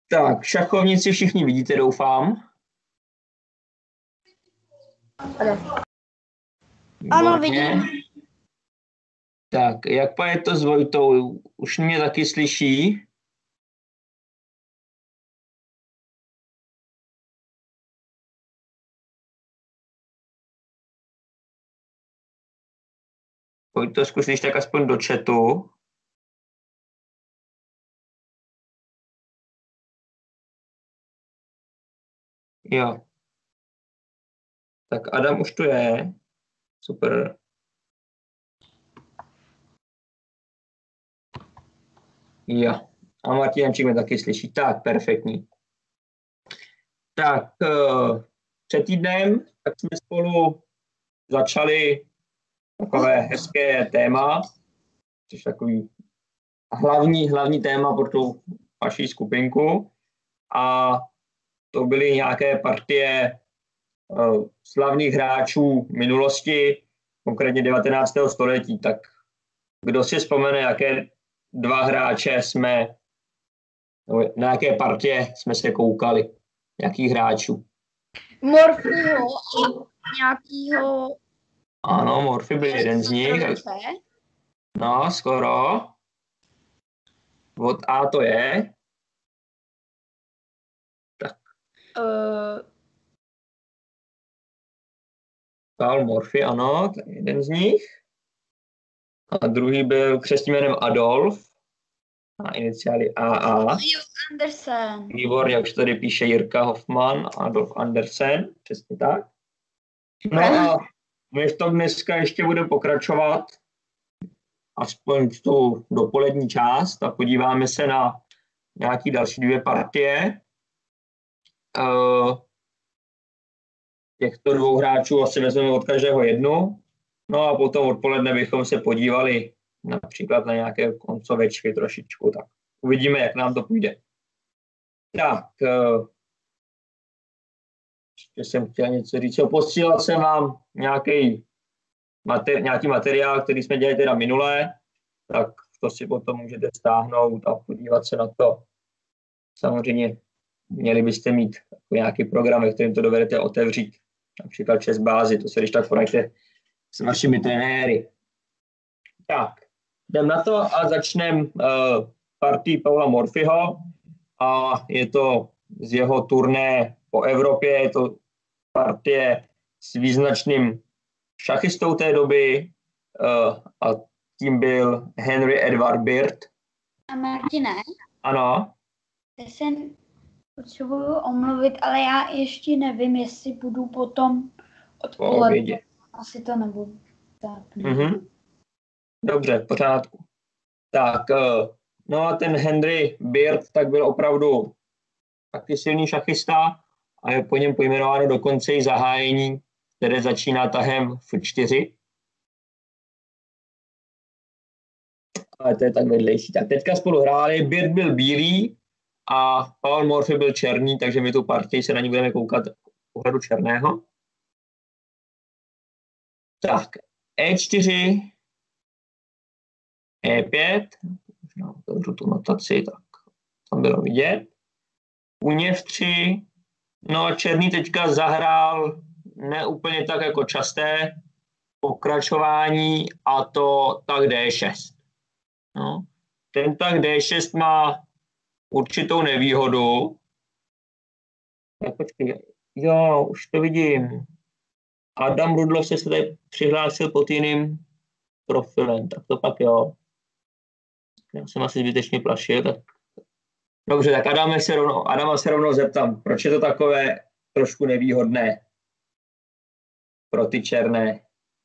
Tak, šachovnici všichni vidíte, doufám. Ano, vidím. Tak, jak je to s Vojtou? Už mě taky slyší? Vojto, zkusíš tak aspoň do chatu. Jo. Tak Adam už tu je. Super. Jo. A Martinčík mě taky slyší. Tak, perfektní. Tak, před týdnem tak jsme spolu začali takové hezké téma, což je takový hlavní téma pro tu vaši skupinku. A to byly nějaké partie slavných hráčů minulosti, konkrétně 19. století. Tak kdo si vzpomene, jaké dva hráče na jaké partě jsme se koukali? Jakých hráčů? Morphyho a nějakýho... Ano, Morphy byl jeden z nich. No, skoro. Od A to je. Tak. Karl Morphy, ano, to je jeden z nich. A druhý byl křestním jménem Adolf. A iniciály AA. Andersen. Výborně, jak tady píše Jirka Hoffman, Adolf Andersen, přesně tak. No a my v tom dneska ještě budeme pokračovat, aspoň tu dopolední část, a podíváme se na nějaké další dvě partie. Těchto dvou hráčů asi vezmeme od každého jednu. No a potom odpoledne bychom se podívali například na nějaké koncovečky trošičku. Tak uvidíme, jak nám to půjde. Tak, ještě jsem chtěl něco říct. Posílal jsem vám nějaký materiál, který jsme dělali teda minulé, tak to si potom můžete stáhnout a podívat se na to. Samozřejmě měli byste mít nějaký program, ve kterým to dovedete otevřít, například čes bázi, to se když tak poraďte s vašimi trenéry. Tak, jdem na to a začneme partii Paula Morphyho a je to z jeho turné po Evropě, je to partie s význačným šachistou té doby a tím byl Henry Edward Beard. A Martine? Ano. Já se potřebuju omluvit, ale já ještě nevím, jestli budu potom odpoledne. Asi to nebudu. Dobře, v pořádku. Tak, no a ten Henry Beard tak byl opravdu taky silný šachista a je po něm pojmenováno dokonce i zahájení, které začíná tahem F4. Ale to je tak vedlejší. Tak teďka spolu hráli, Beard byl bílý a Paul Morphy byl černý, takže my tu partii se na ní budeme koukat z pohledu černého. Tak, E4, E5, možná otevřu tu notaci, tak tam bylo vidět. Kůň F3, no a černý teďka zahrál neúplně tak jako časté pokračování a to tak D6. No. Ten tak D6 má určitou nevýhodu. Tak počkej, jo, už to vidím. Adam Rudloff se tady přihlásil pod jiným profilem, tak to pak jo. Já jsem asi zbytečně plašil. Tak... Dobře, tak Adama se rovnou zeptám, proč je to takové trošku nevýhodné pro ty černé?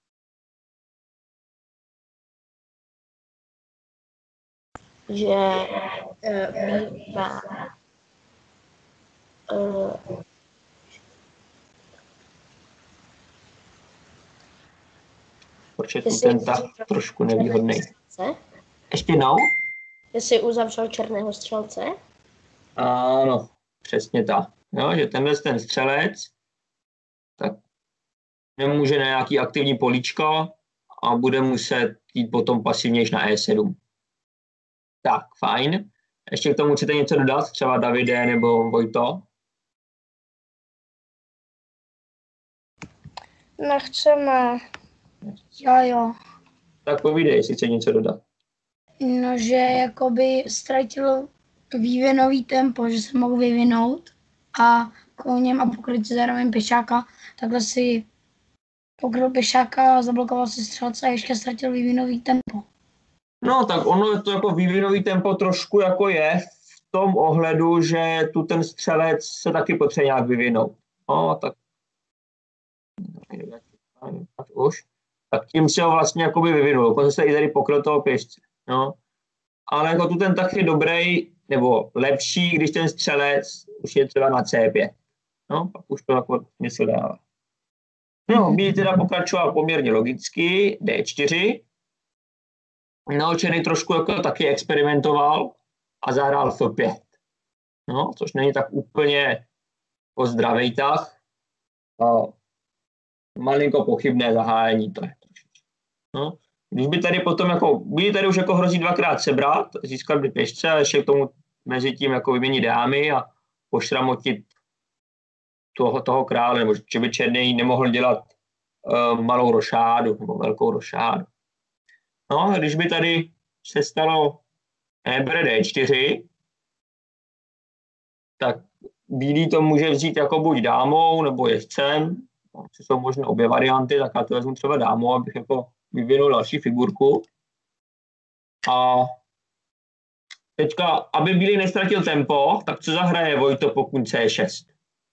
Že bývá proč je tu ten tak trošku nevýhodný? Ještě jednou? Jestli uzavřel černého střelce? Ano, přesně tak. Jo, že tenhle ten střelec tak nemůže na nějaký aktivní políčko a bude muset jít potom pasivnější na E7. Tak, fajn. Ještě k tomu chcete něco dodat? Třeba Davide nebo Vojto? Nechceme. Jo. Tak povídej, jestli chce něco dodat. No, že jakoby ztratil vývinový tempo, že se mohl vyvinout a koněm a pokryt si zároveň pešáka, takhle si pokryl pešáka, zablokoval si střelce a ještě ztratil vývinový tempo. No, tak ono to jako vývinový tempo trošku jako je v tom ohledu, že tu ten střelec se taky potřebuje nějak vyvinout. No, tak už. Tak tím se ho vlastně jakoby vyvinul. Dokonce se i tady pokryl toho pěšce. No. Ale jako tu ten tak je dobrý, nebo lepší, když ten střelec už je třeba na C5. No, pak už to jako smysl dává. No, Bílý teda pokračoval poměrně logicky, D4. No, Černý trošku jako taky experimentoval a zahrál F5. No, což není tak úplně zdravý tah. Malinko pochybné zahájení to je. No. Když by tady potom jako, Bílý tady už jako hrozí dvakrát sebrat, získat by pěšce a ještě k tomu mezi tím jako vyměnit dámy a pošramotit toho krále, nebo že by Černý nemohl dělat malou rošádu nebo velkou rošádu. No a když by tady se stalo bere D4, tak Bílý to může vzít jako buď dámou nebo jezdcem, jsou možná obě varianty, tak já to vezmu třeba dámou, abych jako vyvinul další figurku. A teďka, aby Bílý nestratil tempo, tak co zahraje Vojto, pokud C6?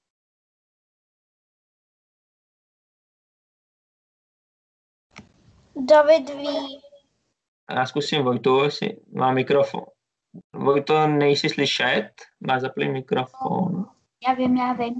David ví. Já zkusím Vojtu, jestli má mikrofon. Vojto, nejsi slyšet? Máš zaplý mikrofon. Já vím.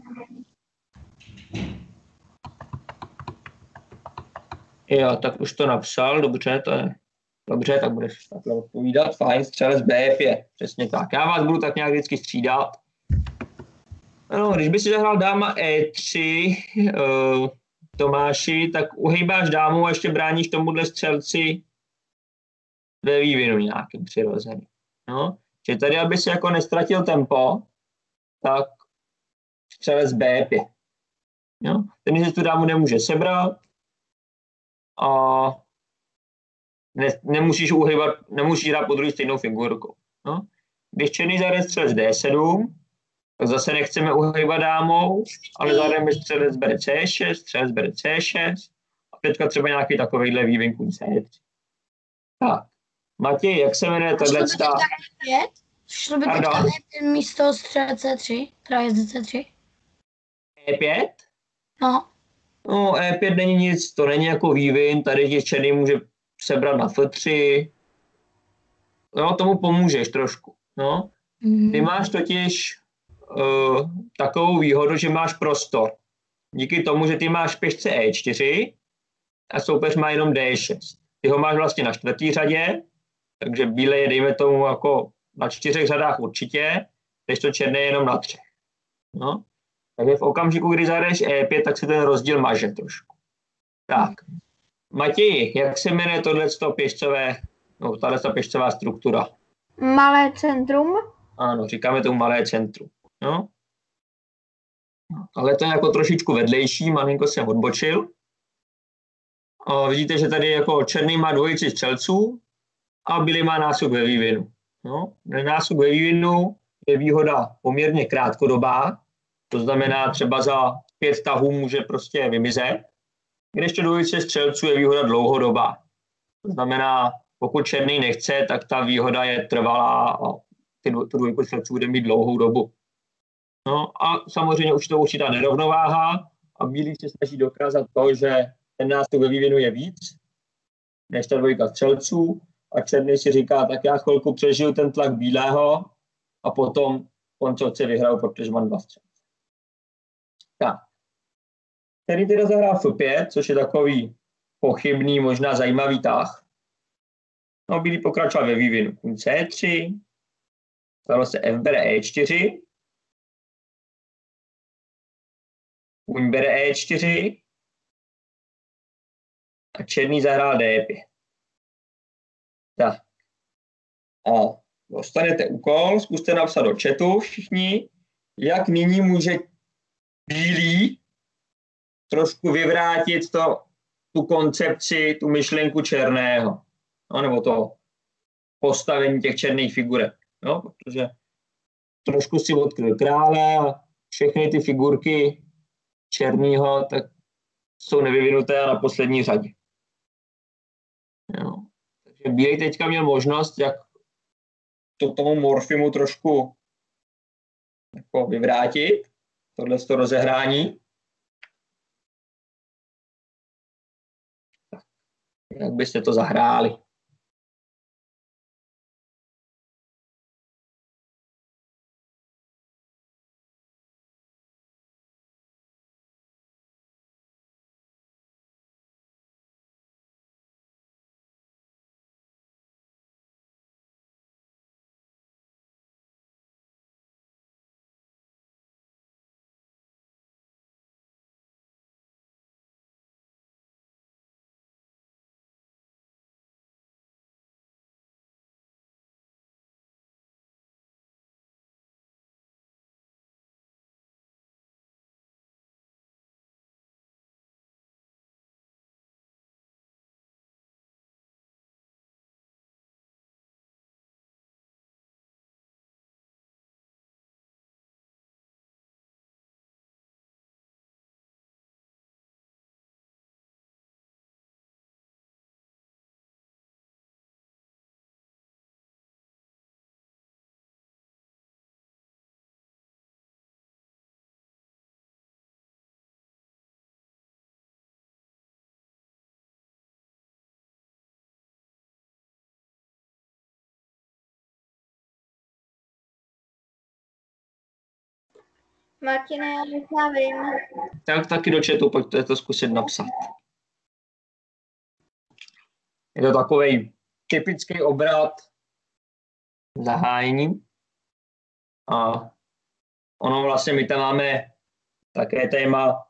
Jo, tak už to napsal, dobře, to je dobře, tak budeš takhle odpovídat. Fajn, střelec B5, přesně tak. Já vás budu tak nějak vždycky střídat. No, když by si zahrál dáma E3, Tomáši, tak uhýbáš dámu a ještě bráníš tomuhle střelci ve vývinu nějakým přirozeným. No, že tady, aby si jako nestratil tempo, tak střelec B5. Jo? Ten si tu dámu nemůže sebrat a nemusíš hrát po druhé stejnou figurkou. No? Když Černý zahraje střelec D7, tak zase nechceme uhýbat dámou, ale zahrajeme střelec bere C6, střelec bere C6 a teďka třeba nějaký takovejhle vývin kůň C3. Tak, Matěj, jak se jmenuje tohleto? Šlo by teďka místo střelce C3, teda jezdce C3. E5? No. No, E5 není nic, to není jako vývin, tady Černý může sebrat na F3. No, tomu pomůžeš trošku. No. Ty máš totiž takovou výhodu, že máš prostor. Díky tomu, že ty máš pěšce E4 a soupeř má jenom D6. Ty ho máš vlastně na 4. řadě, takže bílé je, dejme tomu, jako na 4 řadách určitě, když to černé je jenom na 3. No. Takže v okamžiku, kdy zahraješ E5, tak si ten rozdíl maže trošku. Tak. Matěji, jak se jmenuje tohleto pěšcové, no, tato pěšcová struktura? Malé centrum. Ano, říkáme tomu malé centrum. No. Ale to je jako trošičku vedlejší, malinko jsem odbočil. A vidíte, že tady jako Černý má dvojici střelců a Bílý má náskok ve vývinu. No. Náskok ve vývinu je výhoda poměrně krátkodobá, to znamená třeba za 5 tahů může prostě vymizet, kdežto dvojice střelců je výhoda dlouhodobá. To znamená, pokud Černý nechce, tak ta výhoda je trvalá a tu dvojku střelců bude mít dlouhou dobu. No a samozřejmě už to určitá nerovnováha a Bílý se snaží dokázat to, že ten nástup ve vývinu je víc než ta dvojka střelců a Černý si říká, tak já chvilku přežiju ten tlak bílého a potom koncovce vyhraju, protože mám 2 střelce. Tak. Který teda zahrál F5, což je takový pochybný, možná zajímavý tah. No, Bílý pokračoval ve vývinu. Kůň C3, stalo se F bere E4, kůň bere E4 a Černý zahrál D5. Tak. A dostanete úkol, zkuste napsat do chatu všichni, jak nyní může bílý trošku vyvrátit tu koncepci, tu myšlenku černého, no, nebo to postavení těch černých figurek, no, protože trošku si odkryl krále a všechny ty figurky černýho tak jsou nevyvinuté a na poslední řadě. Jo. Takže bílej teďka měl možnost, jak to tomu Morfimu trošku jako vyvrátit, tohle rozehrání. Tak, jak byste to zahráli? Martine, já možná vím. Tak taky do chatu, pojďte to zkusit napsat. Je to takový typický obrat zahájení. A ono vlastně my tam máme také téma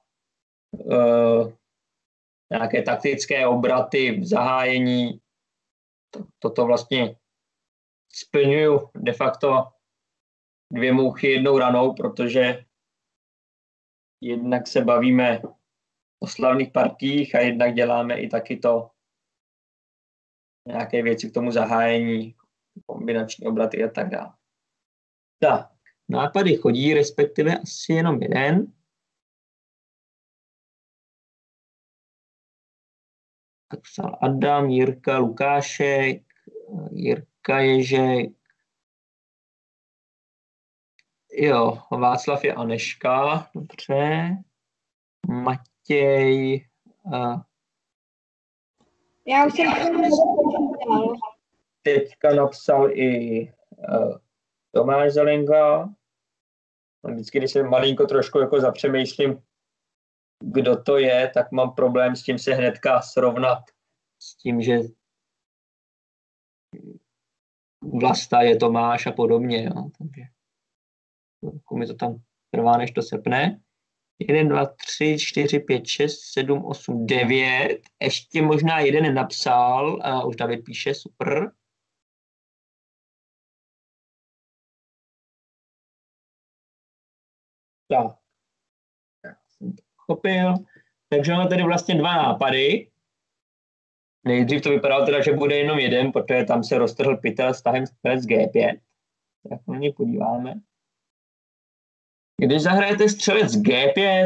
nějaké taktické obraty v zahájení. Toto vlastně splňuju de facto 2 mouchy jednou ranou, protože jednak se bavíme o slavných partiích a jednak děláme i taky to nějaké věci k tomu zahájení, kombinační obraty a tak dále. Tak, nápady chodí, respektive asi jenom jeden. Tak psal Adam, Jirka, Lukášek, Jirka Ježek. Jo, Václav je Aneška, dobře. Matěj. Já už jsem to Teďka napsal i Tomáš Zelenga. Vždycky, když se malinko trošku jako zapřemýšlím, kdo to je, tak mám problém s tím se hnedka srovnat s tím, že Vlasta je Tomáš a podobně. Jo. Takže mi to tam trvá, než to sepne. 1, 2, 3, 4, 5, 6, 7, 8, 9. Ještě možná jeden nenapsal. Už David píše, super. Tak. Já jsem to pochopil. Takže máme tady vlastně 2 nápady. Nejdřív to vypadalo teda, že bude jenom jeden, protože tam se roztrhl pytel s tahem střelec G5. Tak na něj podíváme. Když zahrajete střelec G5,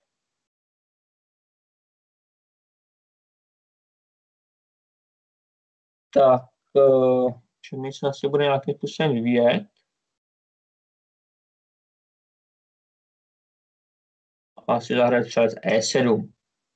tak čemž se asi bude nějakým způsobem vyvíjet. A asi zahrajete střelec E7.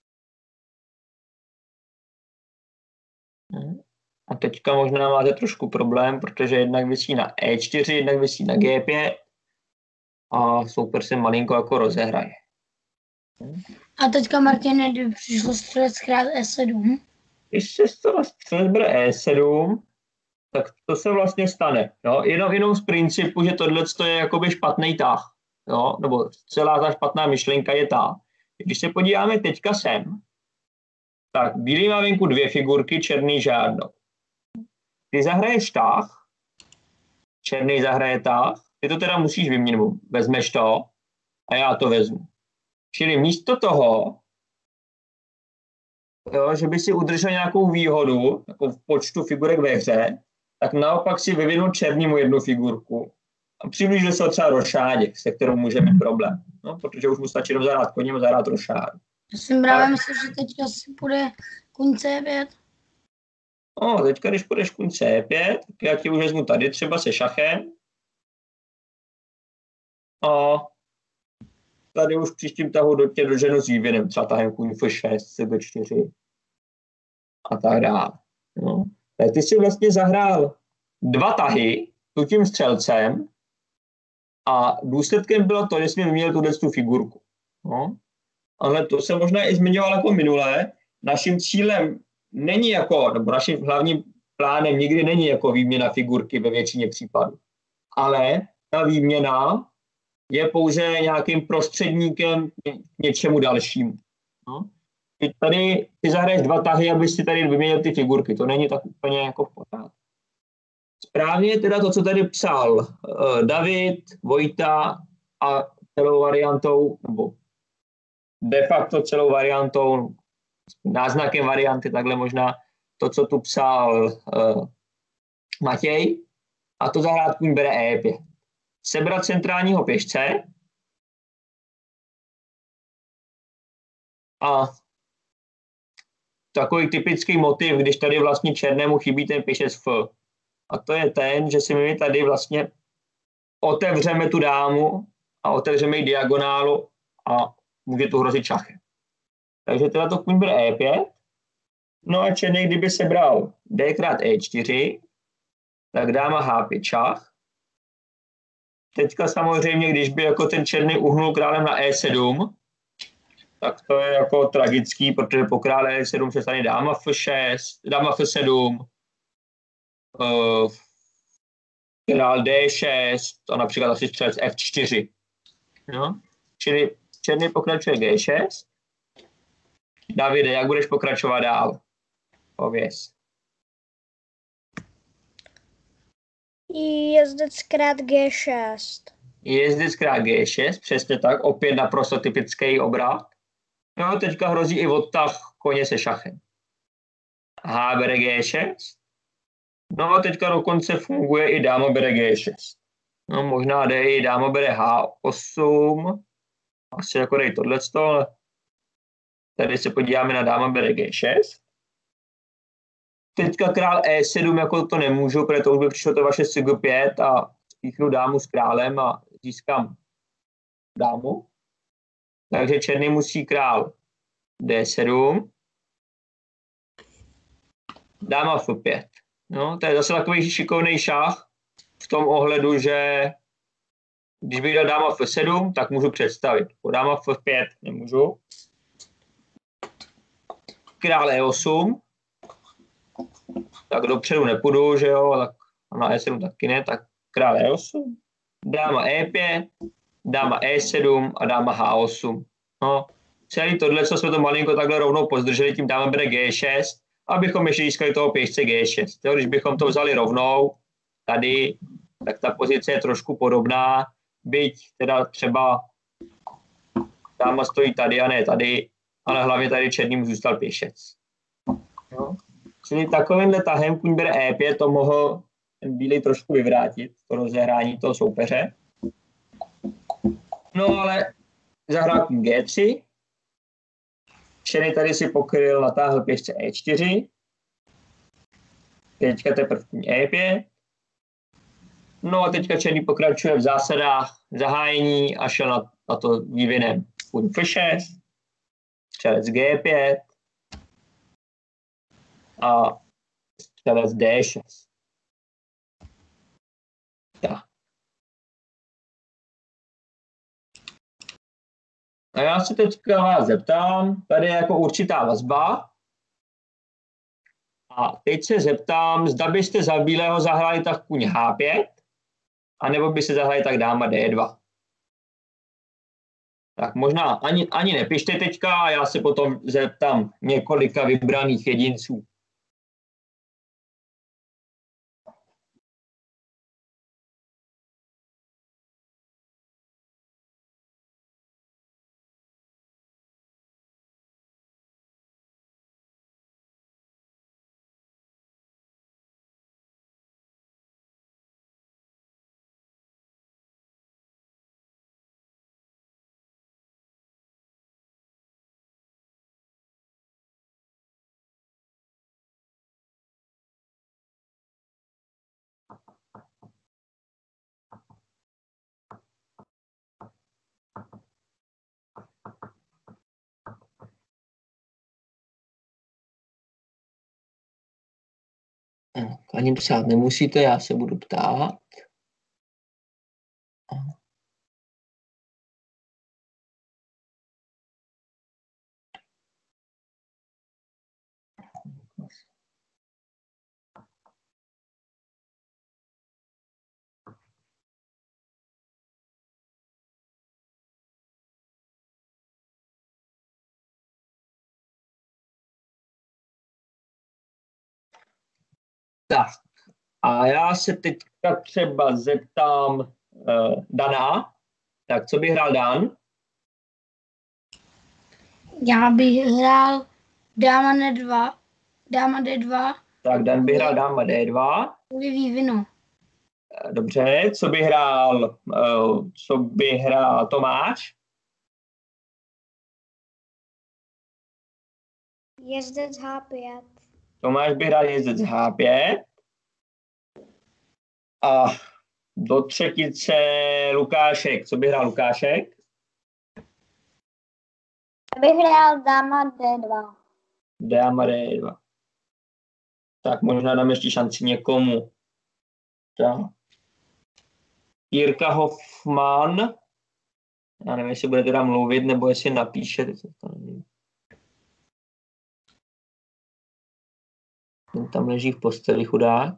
A teďka možná máte trošku problém, protože jednak visí na E4, jednak visí na G5 a soupeř se malinko jako rozehraje. A teďka, Martine, kdyby přišlo střelec krát E7. Když se střelec bere E7, tak to se vlastně stane. Jo? Jenom z principu, že tohle je jakoby špatný tah. Jo? Nebo celá ta špatná myšlenka je ta. Když se podíváme teďka sem, tak bílý má venku 2 figurky, černý žádnou. Když zahraješ tah, černý zahraje tah, ty to teda musíš vyměnit, vezmeš to a já to vezmu. Čili místo toho, jo, že by si udržel nějakou výhodu, jako v počtu figurek ve hře, tak naopak si vyvinul černému jednu figurku a přiblížil se ho třeba rošádě, se kterou může mít problém. No, protože už mu stačí jenom zahrát koněm a zahrát rošádu. Já jsem právě myslel, že teďka si půjde kuň C5. No, teďka, když půjdeš kuň C5, tak já ti už vezmu tady třeba se šachem. A tady už v příštím tahu tě doženu s vývinem, třeba tahem kuň F6, CB4 a tak dále. No. Tak ty si vlastně zahrál 2 tahy, tu tím střelcem a důsledkem bylo to, že jsi mi vyměnil tu figurku. No. Ale to se možná i zmiňoval jako minulé. Naším cílem není jako, nebo naším hlavním plánem nikdy není jako výměna figurky ve většině případů. Ale ta výměna je pouze nějakým prostředníkem k něčemu dalšímu. No. Tady ty zahraješ 2 tahy, abys si tady vyměnil ty figurky. To není tak úplně jako v pořádku. Správně je teda to, co tady psal David, Vojta a celou variantou, nebo de facto celou variantou, náznakem varianty, takhle možná to, co tu psal Matěj, a to zahrát kuň bere E5. Sebrat centrálního pěšce a takový typický motiv, když tady vlastně černému chybí ten pěšec F. A to je ten, že si my tady vlastně otevřeme tu dámu a otevřeme ji diagonálu a může to hrozit šachem. Takže teda to kuň bere E5. No a černý, kdyby sebral D krát E4, tak dáma H5 šach. Teďka samozřejmě, když by jako ten černý uhnul králem na E7, tak to je jako tragický, protože po krále E7 se stane dáma F6, dáma F7, král D6 a například asi střelec F4. No? Čili černý pokračuje G6. Davide, jak budeš pokračovat dál? Pověz. Jezdec krát G6. Jezdec krát G6, přesně tak, opět naprosto typický obrat. No, teďka hrozí i odtah koně se šachem. H bere G6. No a teďka dokonce funguje i dáma bere G6. No, možná jde i dáma bere H8. Asi jako dej tohleto, ale tady se podíváme na dáma bere G6. Teďka král E7 jako to nemůžu, protože to už by přišlo to vaše Cg5 a spíchnu dámu s králem a získám dámu. Takže černý musí král D7. Dáma F5. No, to je zase takový šikovný šach v tom ohledu, že když bych dal dáma F7, tak můžu představit. Po dáma F5 nemůžu. Král E8. Tak dopředu nepůjdu, že jo, tak na E7 taky ne, tak král E8. Dáma E5, dáma E7 a dáma H8. No, celý tohle, co jsme to malinko takhle rovnou pozdrželi, tím dáma bere G6, abychom ještě získali toho pěšce G6. Jo, když bychom to vzali rovnou tady, tak ta pozice je trošku podobná, byť teda třeba dáma stojí tady a ne tady, ale hlavně tady černým zůstal pěšec. No. Čili takovýmhle tahem kuň bere E5 to mohl ten bílej trošku vyvrátit, to rozehrání toho soupeře. No ale zahrál kuň G3. Černý tady si pokryl, natáhl pěšce E4. Teďka teprve kuň E5. No a teďka černý pokračuje v zásadách zahájení a šel na to vývinem kuň F6, střelec G5 a střelec D6. Tak. A já se teďka vás zeptám, tady je jako určitá vazba. A teď se zeptám, zda byste za bílého zahráli tak kuň H5, anebo by se zahráli tak dáma D2. Tak možná ani nepište teďka, já se potom zeptám několika vybraných jedinců. Ani psát nemusíte, já se budu ptát. Tak, a já se teďka třeba zeptám Dana. Tak co by hrál Dan? Já bych hrál dáma D2, dáma D2 Tak Dan by hrál dáma D2. kvůli vývinu. Dobře, co by hrál Tomáš? Jezdec H5. Tomáš by hrál jezdec H5. A do třetice Lukášek. Co by hrál Lukášek? Bych hrál dáma D2. Dáma D2. Tak možná dám ještě šanci někomu. Tak. Jirka Hoffman. Já nevím, jestli bude teda mluvit, nebo jestli napíšete. Ten tam leží v posteli, chudák.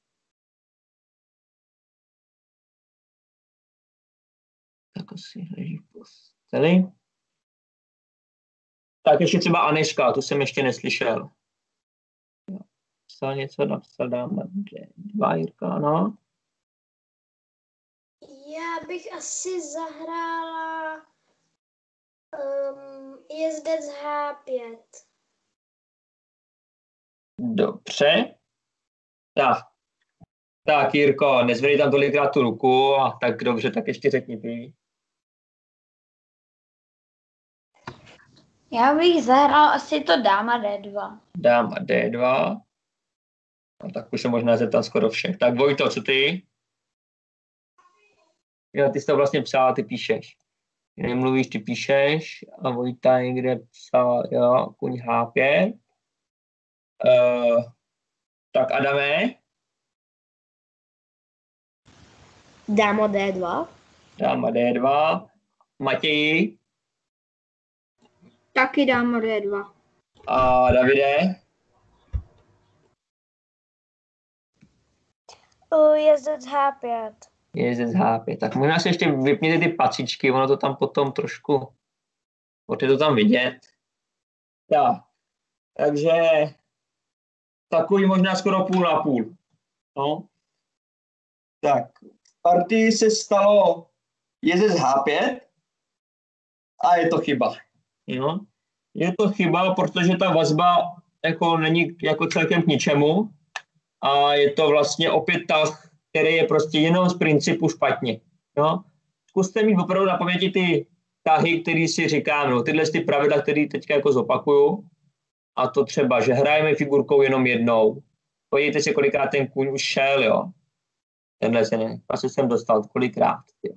Tak asi leží v posteli. Tak ještě třeba Aneška, tu jsem ještě neslyšel. Psal něco, napsal dáma dva, Jirka, no. Já bych asi zahrála jezdec H5. Dobře. Tak Jirko, nezvedej tam tolikrát tu ruku, a tak dobře, tak ještě řekni ty. Já bych zahrál asi to dáma D2. Dáma D2. No, tak už se možná zeptám skoro všech. Tak Vojto, co ty? Jo, ty jsi to vlastně psal, ty píšeš. Nemluvíš, ty píšeš. A Vojta někde psal, jo, kuň H5. Tak Adame? Dáma D2. Dáma D2. Matěji? Taky dáma D2. A Davide? Jezdec H5. Jezdec H5. Tak možná si ještě vypněte ty pacičky, ono to tam potom trošku, je to tam vidět. Tak, takže takový možná skoro půl na půl. No. Tak, v partii se stalo jezdec H5 a je to chyba. Jo? Je to chyba, protože ta vazba jako není jako celkem k ničemu a je to vlastně opět tah, který je prostě jenom z principu špatně. Jo? Zkuste mít opravdu na paměti ty tahy, který si říkám, no, tyhle ty pravidla, které teďka jako zopakuju, a to třeba, že hrajeme figurkou jenom jednou. Podívejte si, kolikrát ten kůň už šel, jo. Tenhle se ne, asi jsem dostal kolikrát, jo.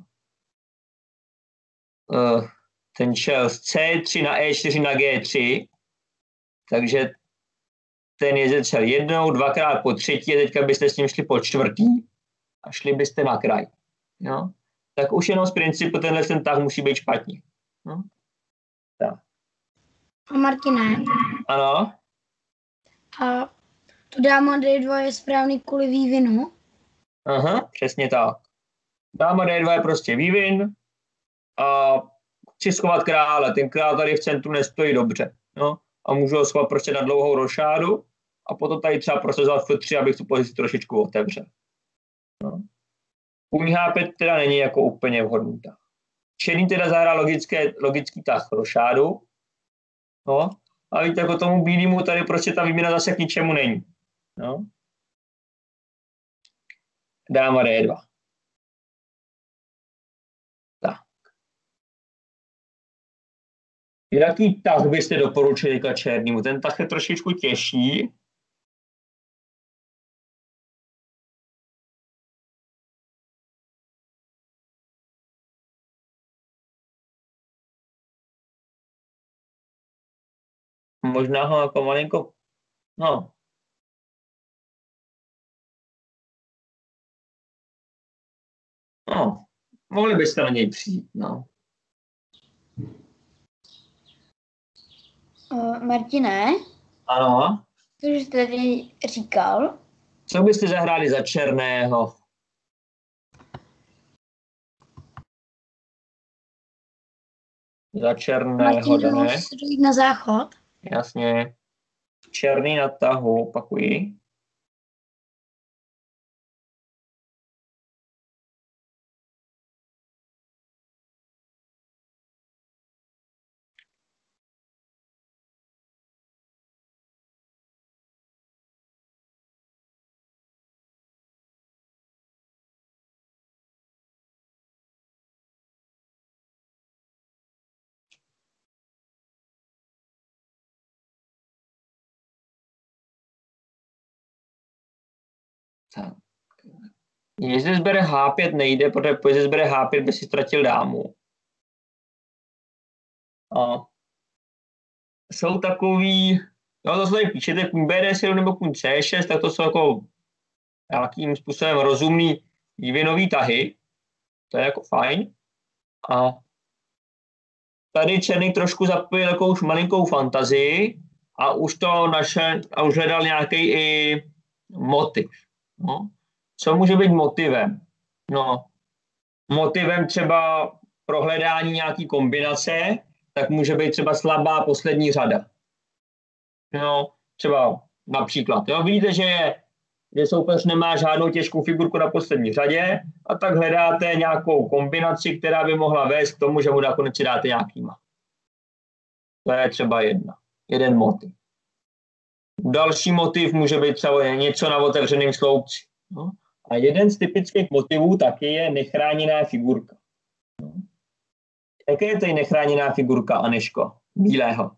Ten šel z C3 na E4 na G3, takže ten jezdec šel jednou, dvakrát po třetí a teďka byste s ním šli po čtvrtý a šli byste na kraj. Jo? Tak už jenom z principu ten tah musí být špatně. No? Tak. A Martine, Ano? a to dáma D2 je správný kvůli vývinu? Aha, přesně tak. Dáma D2 je prostě vývin a chci schovat krále. Ten král tady v centru nestojí dobře. No? A můžu ho schovat prostě na dlouhou rošádu a potom tady třeba prosazovat F3, abych tu pozici trošičku otevřel. No. Kůň H5 teda není jako úplně vhodný tah. Černý teda zahrá logický tah rošádu. No. A víte, jako tomu bílému tady prostě ta výměna zase k ničemu není. No. Dáma D2. Tak. Jaký tah byste doporučili ka černému? Ten tah je trošičku těžší. Možná ho jako malinko, no, No, mohli byste na něj přijít, no. Martine, Ano. to už jste tady říkal. Co byste zahráli za černého? Za černého, Martin, ne? musíš jít na záchod. Jasně. Černý na tahu, opakuji. Tak. Jestli zbere H5 nejde, protože jestli zbere H5 by si ztratil dámu. A jsou takový, no to, co tady píšete, kůň BD7 nebo kůň C6, tak to jsou jako nějakým způsobem rozumný vývinový tahy. To je jako fajn. A tady černý trošku zapojil takovou už malinkou fantazii a už to našel a už hledal nějaký i motiv. No. Co může být motivem? No, motivem třeba pro hledání nějaký kombinace, tak může být třeba slabá poslední řada. No, třeba například. Jo? Vidíte, že soupeř nemá žádnou těžkou figurku na poslední řadě a tak hledáte nějakou kombinaci, která by mohla vést k tomu, že mu nakonec si dáte nějakýma. To je třeba jeden motiv. Další motiv může být třeba něco na otevřeném sloupci. No? A jeden z typických motivů taky je nechráněná figurka. No? Jaké je tady nechráněná figurka, Aneško, bílého?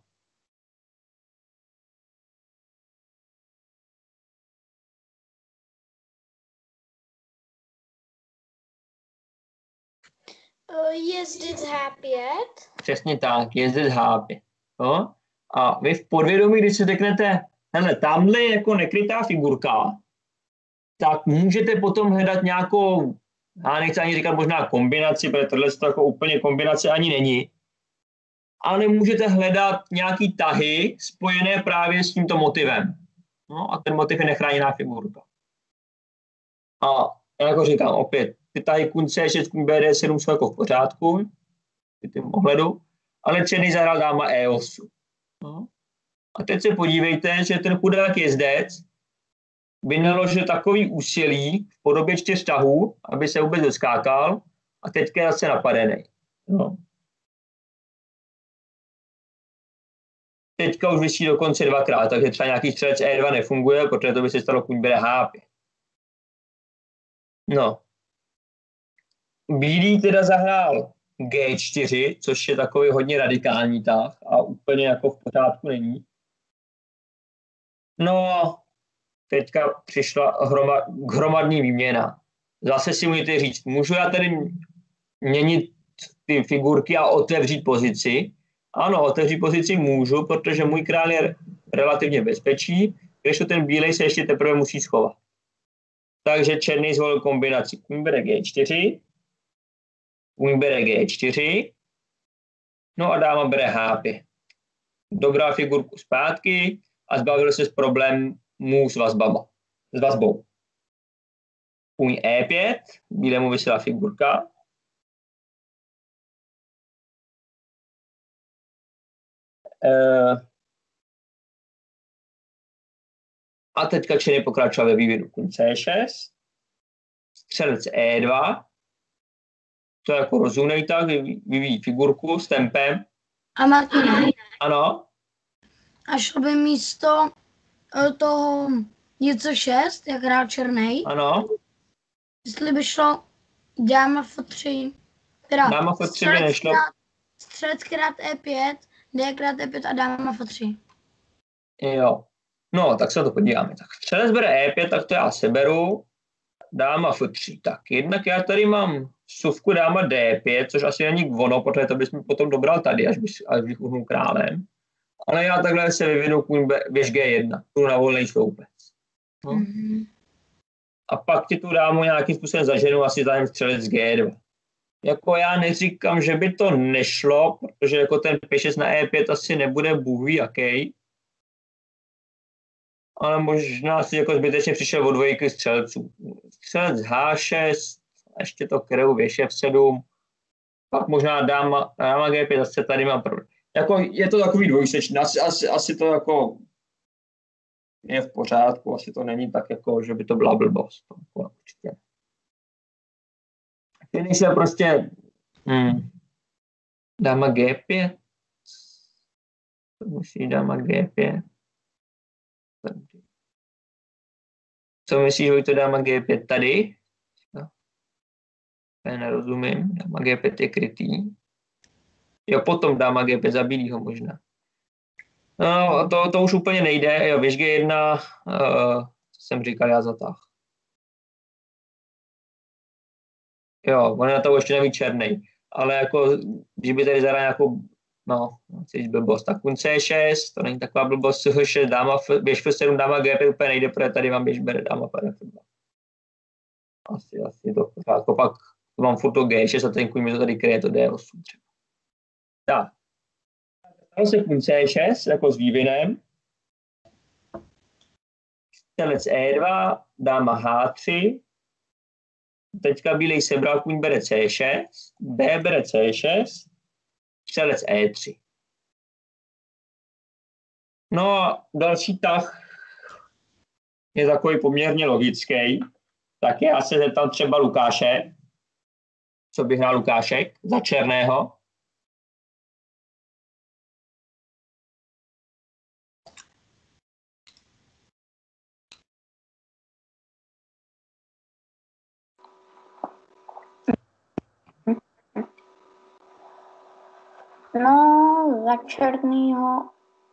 Jezdit H5. Přesně tak, jezdit H5. No? A vy v podvědomí, když si řeknete, hele, tamhle je jako nekrytá figurka, tak můžete potom hledat nějakou, já nechci ani říkat možná kombinaci, protože tohle to jako úplně kombinace ani není, ale můžete hledat nějaký tahy spojené právě s tímto motivem. No a ten motiv je nechráněná figurka. A jako říkám opět, ty tahy kůň C6, kůň BD7 jsou jako v pořádku, v tím ohledu, ale černý zahrál dáma E8. No. A teď se podívejte, že ten chudák jezdec vynaložil takový úsilí v podobě 4 tahů, aby se vůbec doskákal a teďka je zase napadený. No. Teďka už vysí dokonce 2krát, takže třeba nějaký střelec E2 nefunguje, protože to by se stalo kůň bere H5. No. Bílý teda zahrál G4, což je takový hodně radikální tah a úplně jako v pořádku není. No, teďka přišla hromadný výměna. Zase si můžete říct, můžu já tady měnit ty figurky a otevřít pozici? Ano, otevřít pozici můžu, protože můj král je relativně bezpečí, když ten bílej se ještě teprve musí schovat. Takže černý zvolil kombinaci kůň bere G4, kůň bere G4, no a dáma bere H5. Dobrá figurku zpátky a zbavil se z problémů s vazbou. Kůň E5, bílému vysela figurka. A teďka černý pokračoval ve vývinu kůň C6, střelec E2, to je jako rozumnej tak, vyvíjí figurku s tempem. A Martine, Ano. a šlo by místo toho něco 6, jak hrál černej, Ano. jestli by šlo dáma F3, teda Dáma F3 by nešlo. střelec krát E5, D krát E5 a dáma F3. Jo. No, tak se to podíváme. Tak střelec bere E5, tak to já seberu. Dáma F3. Tak jednak já tady mám suvku dáma D5, což asi není ono, protože to bys mi potom dobral tady, až bych uhnul králem. Ale já takhle se vyvinu kůň věž G1, tu na volný sloupec. No. a pak ti tu dámu nějakým způsobem zaženu asi ten střelec G2. Jako já neříkám, že by to nešlo, protože jako ten P6 na E5 asi nebude bůh ví jaký. Ale možná si jako zbytečně přišel od dvojky střelců. Střelec H6, ještě to kreu věž F7, pak možná dáma G5, zase tady mám problém. Jako je to takový dvojsečný, asi to jako je v pořádku, asi to není tak jako, že by to byla blbost. To jako určitě. Finish je prostě dáma G5. To musí dáma G5. Co myslíš, že to dáma G5 tady? Já nerozumím. Dáma G5 je krytý. Jo, potom dáma G5 za bílýho možná. No, to už úplně nejde. Jo, věž G1, co jsem říkal, já zatáh. Jo, on na to ještě neví černej. Ale jako, když by tady zahrál nějakou, blbost, tak kun C6, to není taková blbost, C6, dáma, běž F7, dáma G5 úplně nejde, protože tady vám běž bere dáma F2. Asi to pořádko. Pak mám furt to G6 a ten kuň mi to tady kryje, to D8 třeba. Tak. Stalo se kuň C6, jako s vývinem. Střelec E2, dáma H3. Teďka bílej sebral, kuň bere C6, B bere C6, střelec E3. No a další tah je takový poměrně logický. Tak já se zeptám třeba Lukáše, co by hrál Lukášek za černého. No, za černýho.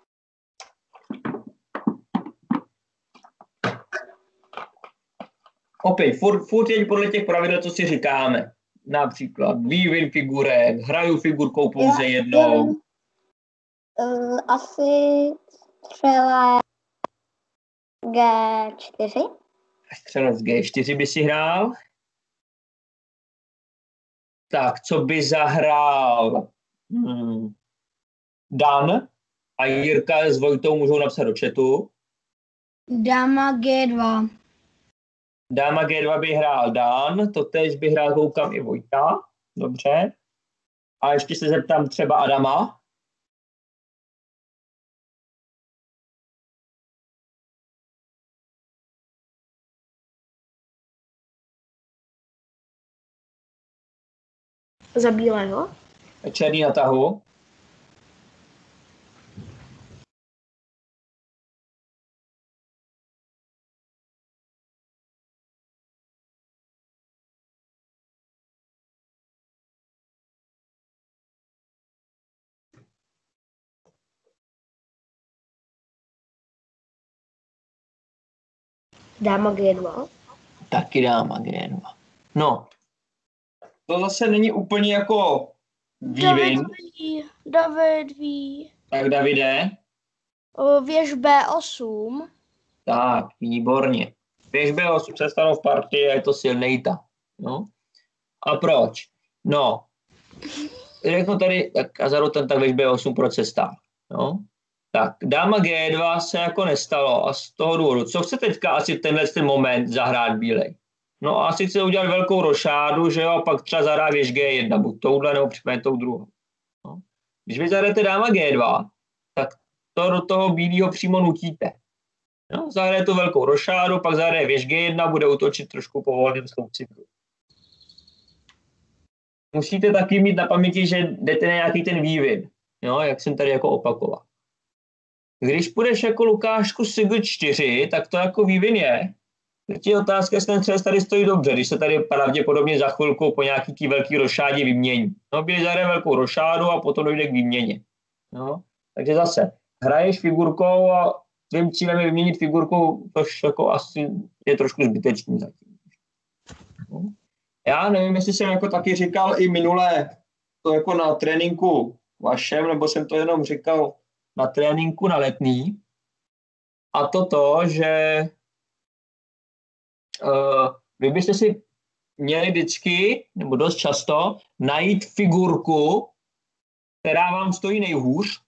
Opět, furt je podle těch pravidel, co si říkáme. Například vývin figurek, hraju figurkou pouze jednou. Asi střelec G4. Střelec G4 by si hrál. Tak, co by zahrál Dan a Jirka s Vojtou můžou napsat do chatu. Dáma G2. Dáma G2 by hrál Dan, to tež by hrál, koukám, i Vojta. Dobře. A ještě se zeptám třeba Adama. Za bílého. Černý na tahu. Dáma G2. Taky dáma G2. No, to zase není úplně jako vývin. David ví. Tak Davide. Věž B8. Tak, výborně. Věž B8 přestanou v partii a je to silný ta. No. A proč? No, řeknu tady, tak Azaru ten tak věž B8 proč se stál. No. Tak, dáma G2 se jako nestalo a z toho důvodu, co chce teďka asi ten moment zahrát bílej? No a asi chce udělat velkou rošádu, že jo, a pak třeba zahrát věž G1, buď touhle nebo případně tou druhou. No. Když vy zahrajete dáma G2, tak to do toho bílého přímo nutíte. No, zahraje tu velkou rošádu, pak zahraje věž G1, bude útočit trošku po volném sloupci. Musíte taky mít na paměti, že jdete na nějaký ten vývin, jo, jak jsem tady jako opakoval. Když půjdeš jako Lukášku s G4, tak to jako vývin je. Teď je otázka, jestli ten střelec tady stojí dobře, když se tady pravděpodobně za chvilku po nějaký tý velký rošádě vymění. No, běž zahraje velkou rošádu a potom dojde k výměně. No, takže zase, hraješ figurkou a tvým cílem je vyměnit figurku, což jako asi je trošku zbytečný zatím. No. Já nevím, jestli jsem jako taky říkal i minule to jako na tréninku vašem, nebo jsem to jenom říkal na tréninku na Letný. A to, že vy byste si měli vždycky, nebo dost často, najít figurku, která vám stojí nejhůř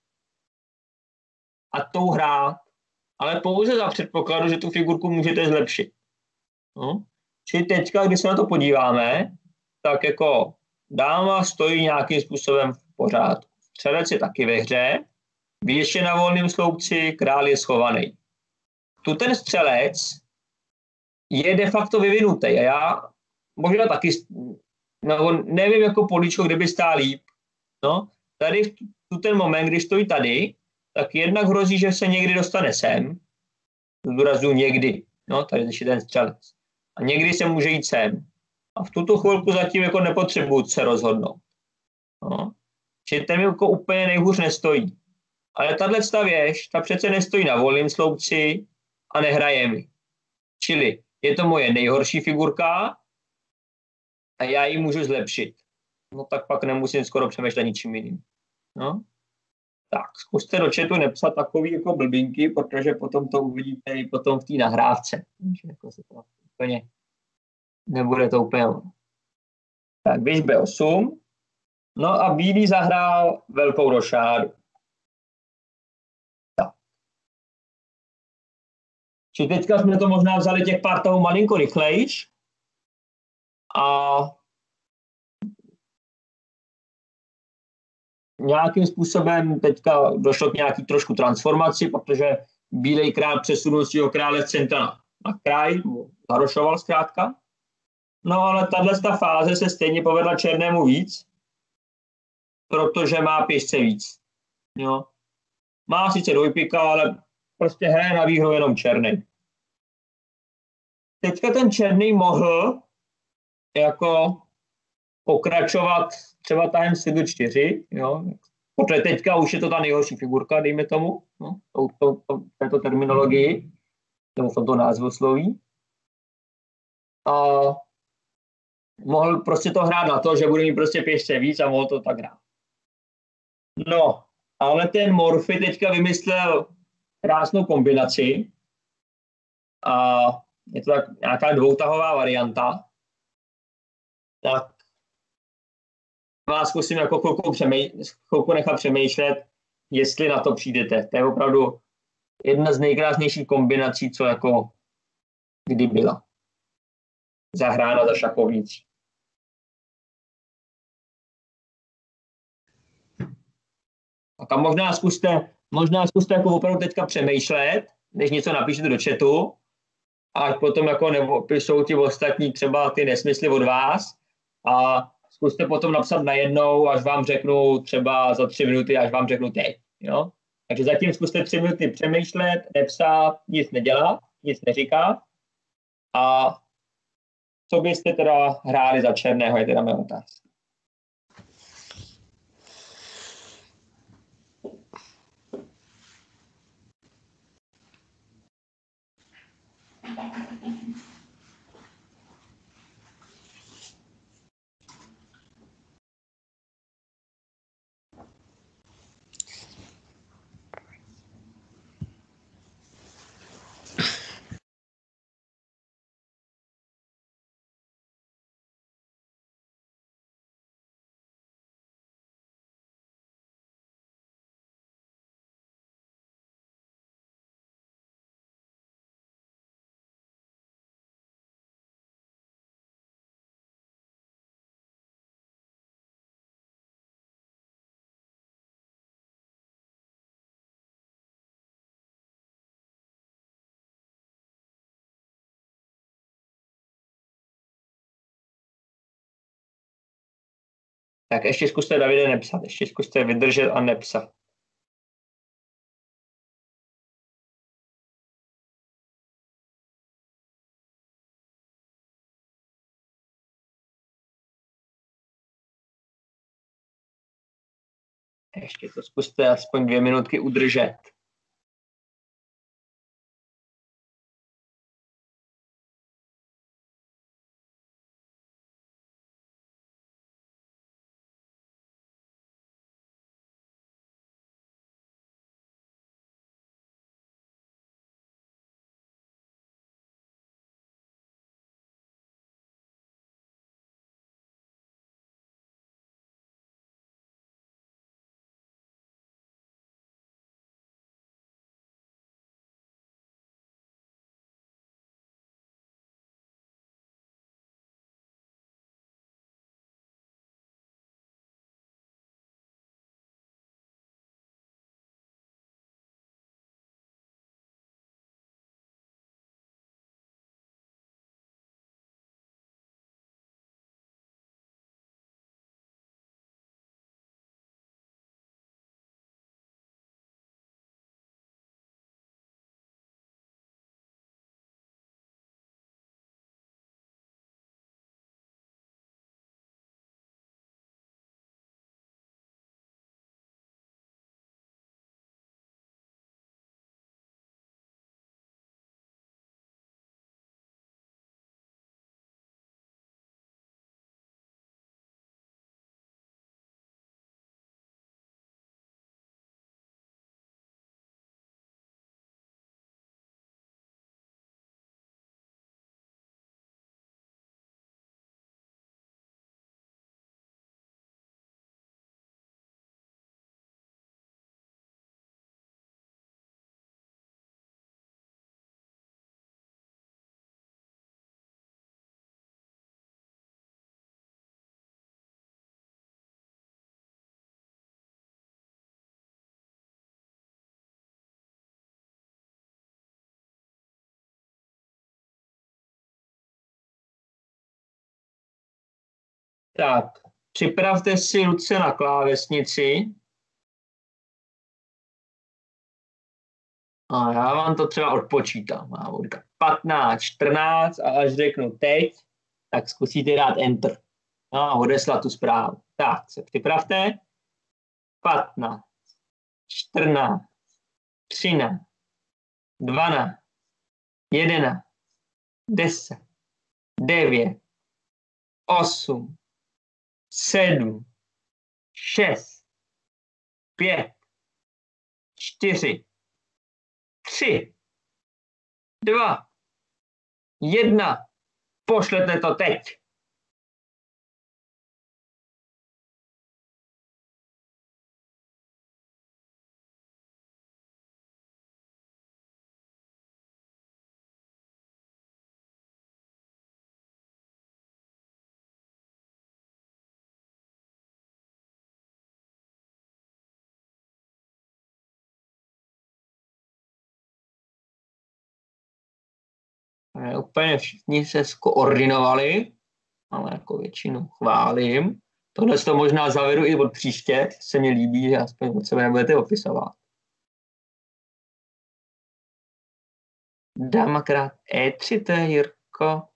a tou hrát, ale pouze za předpokladu, že tu figurku můžete zlepšit. No. Čili teďka, když se na to podíváme, tak jako dáma stojí nějakým způsobem v pořádku. Střelec je taky ve hře, věž je na volném sloupci, král je schovaný. Tu ten střelec je de facto vyvinutý a já možná taky, no, nevím jako políčko, kde by stál líp. No, tady v ten moment, když stojí tady, tak jednak hrozí, že se někdy dostane sem, zdůraznuju někdy, no, tady je ten střelec. A někdy se může jít sem. A v tuto chvilku zatím jako nepotřebuji se rozhodnout. No. Čili ten jako úplně nejhůř nestojí. Ale tato věž, ta přece nestojí na volném sloupci a nehraje mi. Čili je to moje nejhorší figurka a já ji můžu zlepšit. No tak pak nemusím skoro přemýšlet ničím jiným. No. Tak, zkuste do chatu nepsat takový jako blbinky, protože potom to uvidíte i potom v té nahrávce. Jako se to úplně, nebude to úplně. Tak, běž B8. No a bílý zahrál velkou rošádu. Tak. Či teďka jsme to možná vzali těch pár tahů malinko rychlejš. A nějakým způsobem teďka došlo k nějaký trošku transformaci, protože bílej král přesunul svého krále z centra na kraj, zarošoval zkrátka. No ale tato fáze se stejně povedla černému víc, protože má pěšce víc. Jo. Má sice dvojpika, ale prostě hraje na výhru jenom černý. Teďka ten černý mohl jako pokračovat třeba tahem Sidu 4, jo. Protože teďka už je to ta nejhorší figurka, dejme tomu, no, této terminologii, nebo v tomto názvu sloví. A mohl prostě to hrát na to, že bude mít prostě pěšce víc a mohl to tak hrát. No, ale ten Morphy teďka vymyslel krásnou kombinaci a je to tak nějaká dvoutahová varianta. Tak vás zkusím jako chvilku nechat přemýšlet, jestli na to přijdete. To je opravdu jedna z nejkrásnějších kombinací, co jako kdy byla zahrána za šachovnicí. A možná zkuste jako opravdu teďka přemýšlet, než něco napíšete do chatu, a potom jako nepíšou ti ostatní třeba ty nesmysly od vás a zkuste potom napsat najednou, až vám řeknu třeba za 3 minuty, až vám řeknu teď. Jo? Takže zatím zkuste 3 minuty přemýšlet, nepsat, nic nedělat, nic neříkat. A co byste teda hráli za černého, je teda moje otázka. Tak ještě zkuste, Davide, nepsat. Ještě zkuste vydržet a nepsat. Ještě to zkuste aspoň 2 minutky udržet. Tak, připravte si ruce na klávesnici. A já vám to třeba odpočítám. Já budu říkat 15, 14 a až řeknu teď, tak zkusíte dát Enter. No a odeslat tu zprávu. Tak, se připravte. 15, 14, 13, 12, 11, 10, 9, 8, 7, 6, 5, 4, 3, 2, 1. Pošlete to teď. Úplně všichni se skoordinovali, ale jako většinu chválím. Tohle to možná zavedu i od příště, se mi líbí, že aspoň od sebe nebudete opisovat. Dámakrát E3, to je Jirko.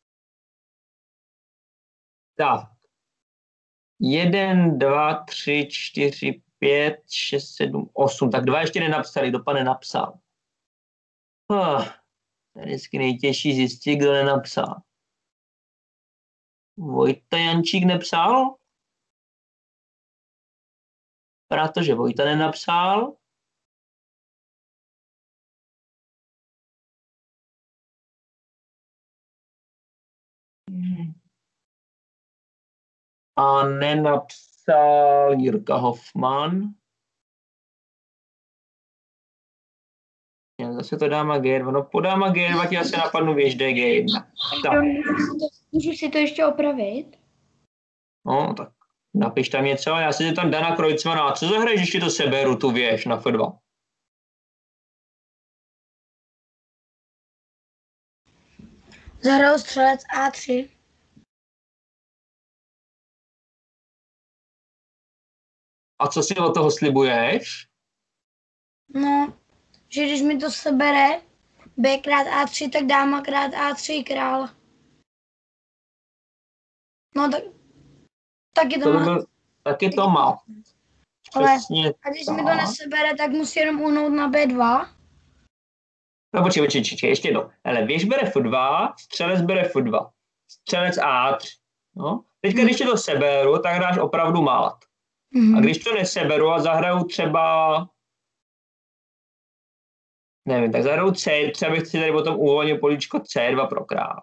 Tak. 1, 2, 3, 4, 5, 6, 7, 8. Tak 2 ještě nenapsali, kdo pan nenapsal. To je vždycky nejtěžší zjistit, kdo nenapsal. Vojta Jančík nepsal? Protože Vojta nenapsal. A nenapsal Jirka Hoffman. Já zase to dám G2. No po dáma G2 ti asi napadnu běžde G1. Tak. Můžu si to ještě opravit? No, tak napiš tam něco. Já si tam Dana Kreutzmana. Co zahraješ, když ti to seberu, tu věž na F2? Zahraju střelec A3. A co si od toho slibuješ? No, že když mi to sebere B krát A3, tak dáma krát A3 král. No tak, taky to má. Taky to má. Ale Přesně a když tak. mi to nesebere, tak musí jenom uhnout na B2. No počkej, ještě jedno. Hele, věž bere F2, střelec bere F2. Střelec A3. No. Teďka, když ti to seberu, tak hráš opravdu mát. A když to neseberu a zahraju třeba, nevím, tak zahraju C, třeba bych si tady potom uvolnil políčko C2 pro krále.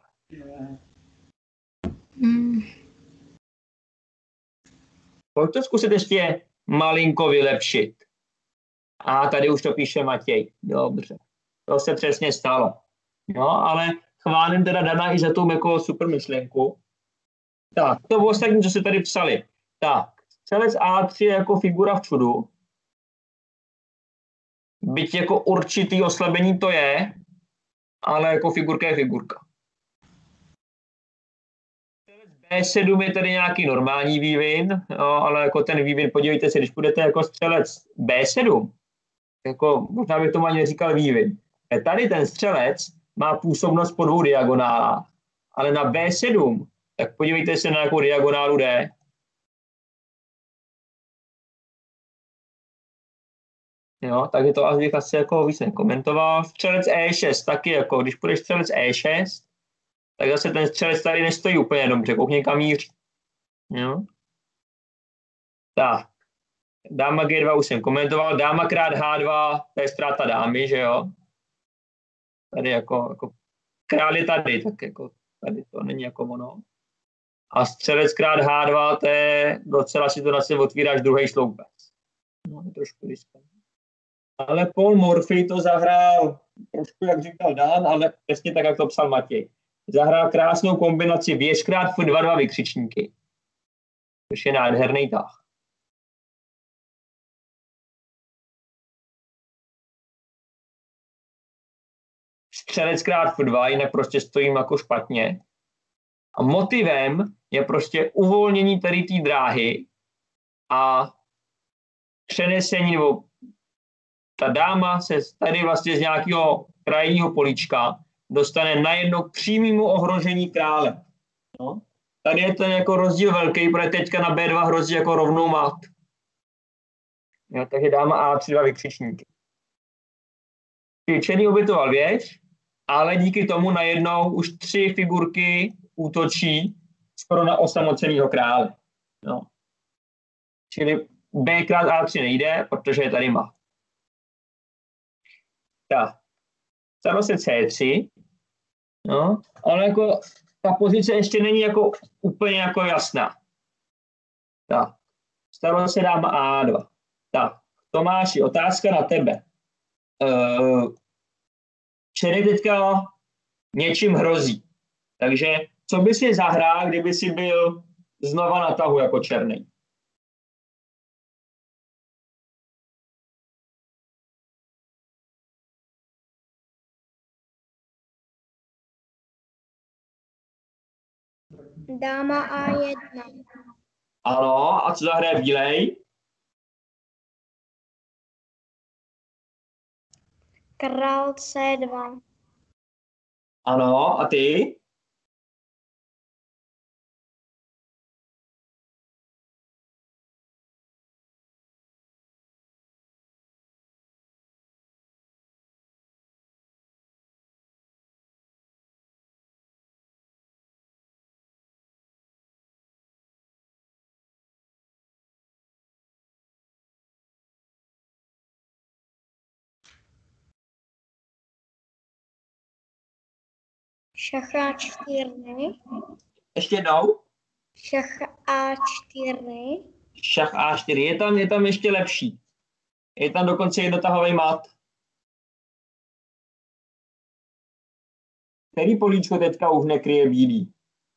Pojď to zkusit ještě malinko vylepšit. A tady už to píše Matěj. Dobře. To se přesně stalo. No, ale chválím teda Dana i za tu jako super myšlenku. Tak, to ostatní, co se tady psali. Tak, střelec A3 je jako figura v čudu. Byť jako určitý oslabení to je, ale jako figurka je figurka. B7 je tady nějaký normální vývin, no, ale jako ten vývin, podívejte se, když budete jako střelec B7, jako možná bych tomu ani neříkal vývin. Tady ten střelec má působnost po 2 diagonálách, ale na B7, tak podívejte se na jakou diagonálu jde. Jo, takže to bych asi jako víc nekomentoval. Střelec E6 taky jako, když půjdeš střelec E6, tak zase ten střelec tady nestojí úplně dobře, koukni kam míří. Jo. Tak, dáma G2 už jsem komentoval, dáma krát H2, to je ztráta dámy, že jo. Tady jako král je tady, tak jako tady to není jako ono. A střelec krát H2, to je docela si to na sebe otvíráš druhý sloupec. No, je trošku riskantní. Ale Paul Morphy to zahrál trošku, jak říkal Dan, ale přesně tak, jak to psal Matěj. Zahrál krásnou kombinaci věž krát F2 2 vykřičníky. Což je nádherný tah. Střelec krát F2, jinak prostě stojím jako špatně. A motivem je prostě uvolnění tady té dráhy a přenesení, nebo ta dáma se tady vlastně z nějakého krajního políčka dostane najednou k přímému ohrožení krále. No. Tady je ten jako rozdíl velký, protože teďka na B2 hrozí jako rovnou mat. Jo, takže dáma A3 dva vykřičníky. Černý obětoval věž, ale díky tomu najednou už 3 figurky útočí skoro na osamoceného krále. No. Čili B krát A3 nejde, protože je tady mat. Tak. Stalo se C3. No, ale jako ta pozice ještě není jako úplně jako jasná. Tak. Stalo se dáma A2. Tak. Tomáši, otázka na tebe. Černý teďka něčím hrozí. Takže co by si zahrál, kdyby si byl znova na tahu jako černý? Dáma A1. Ano, a co zahraje bílej? Král C2. Ano, a ty? Šach A4. Ještě jednou? Šach A4. Šach A4. Je tam ještě lepší. Je tam dokonce jednotahový mat. Který políčko teďka už nekryje bílý?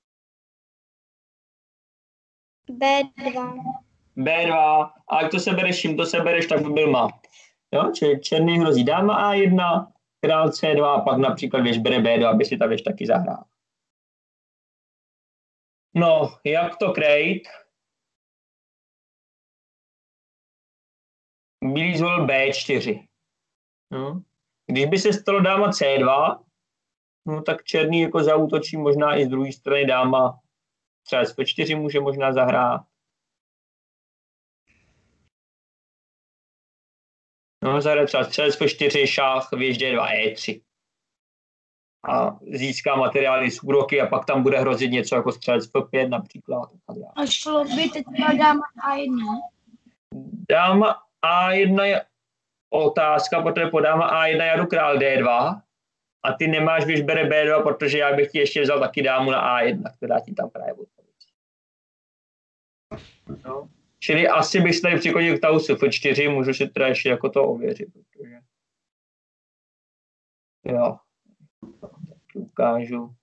B2. B2. A jak to sebereš, čím to sebereš, tak by byl mat. Jo? Čili černý hrozí dáma A1, král C2 a pak například věž bere B2, aby si ta věž taky zahrál. No, jak to krejt? Bílý zvolil B4. No. Když by se stalo dáma C2, no, tak černý jako zaútočí možná i z druhé strany dáma třeba F4 může možná zahrát. No, zahraje třeba střelec F4, šach, věž D2, E3. A získá materiály z úroky a pak tam bude hrozit něco jako střelec F5 například. A šlo by teďka dáma A1. Dáma A1 je otázka, protože po dáma A1 já jdu král D2 a ty nemáš věž bere B2, protože já bych ti ještě vzal taky dámu na A1, která ti tam právě odpověď. No. Čili asi bych tady přichodil k tahu F4, můžu si teda ještě jako to ověřit, protože jo, tak ukážu.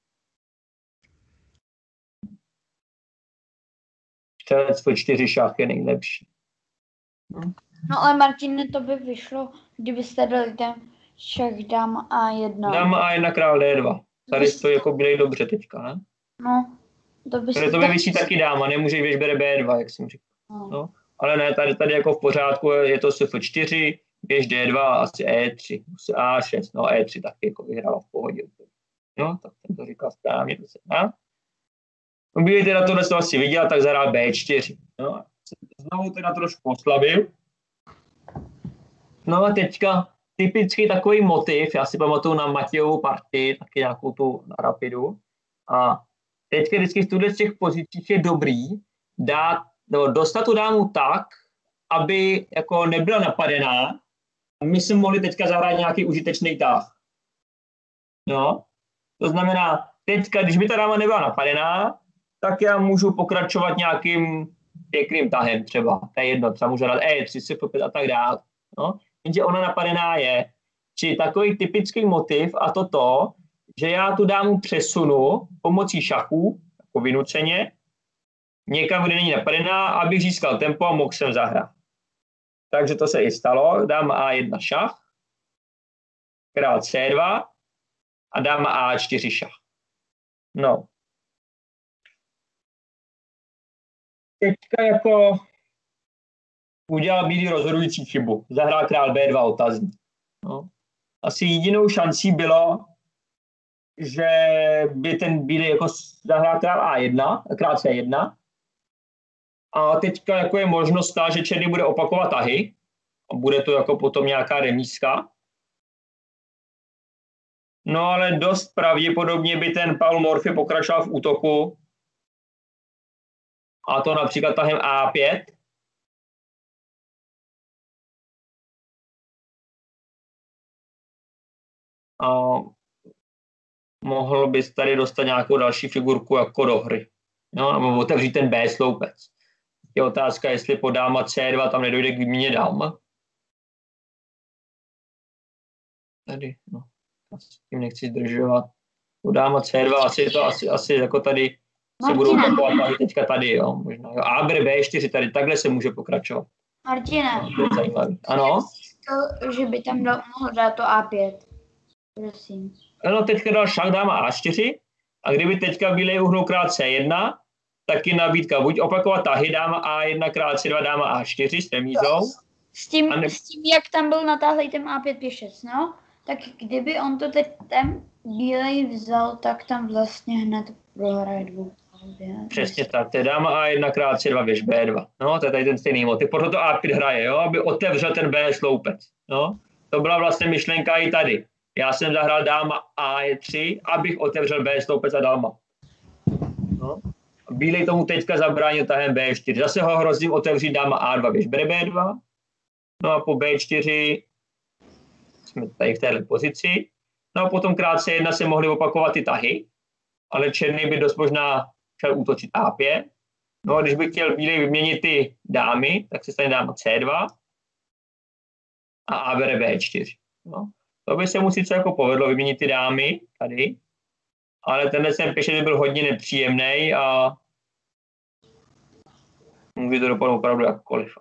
Střelec F4 šach je nejlepší. No ale Martine, to by vyšlo, kdybyste dali ten šach dáma A1. Dáma A1 král D2. Tady to jako bílej dobře teďka, ne? No, to by Tady to vyvisí taky dáma, nemůže věž bere B2, jak jsem říkal. No. Ale ne, tady jako v pořádku je to F4, věž D2, asi E3, A6, no E3 taky jako vyhrává v pohodě. No, tak jsem to říkal správně, to se dá. No, bílej teda tohle to asi viděl, tak zahrál B4. No, znovu teda trošku oslabil. No a teďka typický takový motiv, já si pamatuju na Matějovu partii, taky nějakou tu na Rapidu. A teďka vždycky v těch pozicích je dobrý dostat tu dámu tak, aby jako nebyla napadená a my jsme mohli teďka zahrát nějaký užitečný tah. No, to znamená, teďka, když by ta dáma nebyla napadená, tak já můžu pokračovat nějakým pěkným tahem třeba. To je jedno, třeba můžu dát E3, C5 a tak dále. No, jenže ona napadená je. Čili takový typický motiv a to, že já tu dámu přesunu pomocí šachů, jako vynuceně, někam, kde není napadená, abych získal tempo a mohl jsem zahrát. Takže to se i stalo. Dáma A1 šach, král C2 a dáma A4 šach. No. teďka jako udělal bílý rozhodující chybu. Zahrál král B2 otazník. No. Asi jedinou šancí bylo, že by ten bílý jako zahrál král A1, král C1. A teďka jako je možnost ta, že černý bude opakovat tahy. A bude to jako potom nějaká remízka. No ale dost pravděpodobně by ten Paul Morphy pokračoval v útoku. A to například tahem A5. A mohl bys tady dostat nějakou další figurku jako do hry. No, nebo otevřít ten B sloupec. Je otázka, jestli po dáma C2 tam nedojde k výměně dám. Tady, no. S tím nechci zdržovat. Po dáma C2 asi jako tady se budou opakovat tady teďka tady, jo. Možná, jo. A B4 tady, takhle se může pokračovat. Martine, to je zajímavý. Ano? Že by tam mohl dát to A5. Prosím. No, teďka dal šach dáma A4 a kdyby teďka bílej uhnul král C1, tak je nabídka buď opakovat tahy dáma A1, král C2, dáma A4 s remízou. S tím, jak tam byl natáhlej ten A5, P6, no, tak kdyby on to teď ten bílej vzal, tak tam vlastně hned prohraje dvou. Přesně tak, to je dáma A1, král C2, věž B2. No, to je tady ten stejný motiv. Proto to A5 hraje, jo, aby otevřel ten B sloupec. No, to byla vlastně myšlenka i tady. Já jsem zahrál dáma A3, abych otevřel B sloupec a dal mat. No. Bílej tomu teďka zabránil tahem B4. Zase ho hrozím otevřít dáma A2, věž B2. No a po B4 jsme tady v téhle pozici. No a potom král C1 se mohly opakovat ty tahy, ale černý by dost možná chtěl útočit A5. No a když by chtěl bílej vyměnit ty dámy, tak se stane dáma C2 a A bere B4. No. To by se mu sice jako povedlo vyměnit ty dámy tady, ale tenhle sem pěšet byl hodně nepříjemný a může to dopadnout opravdu jakkoliv.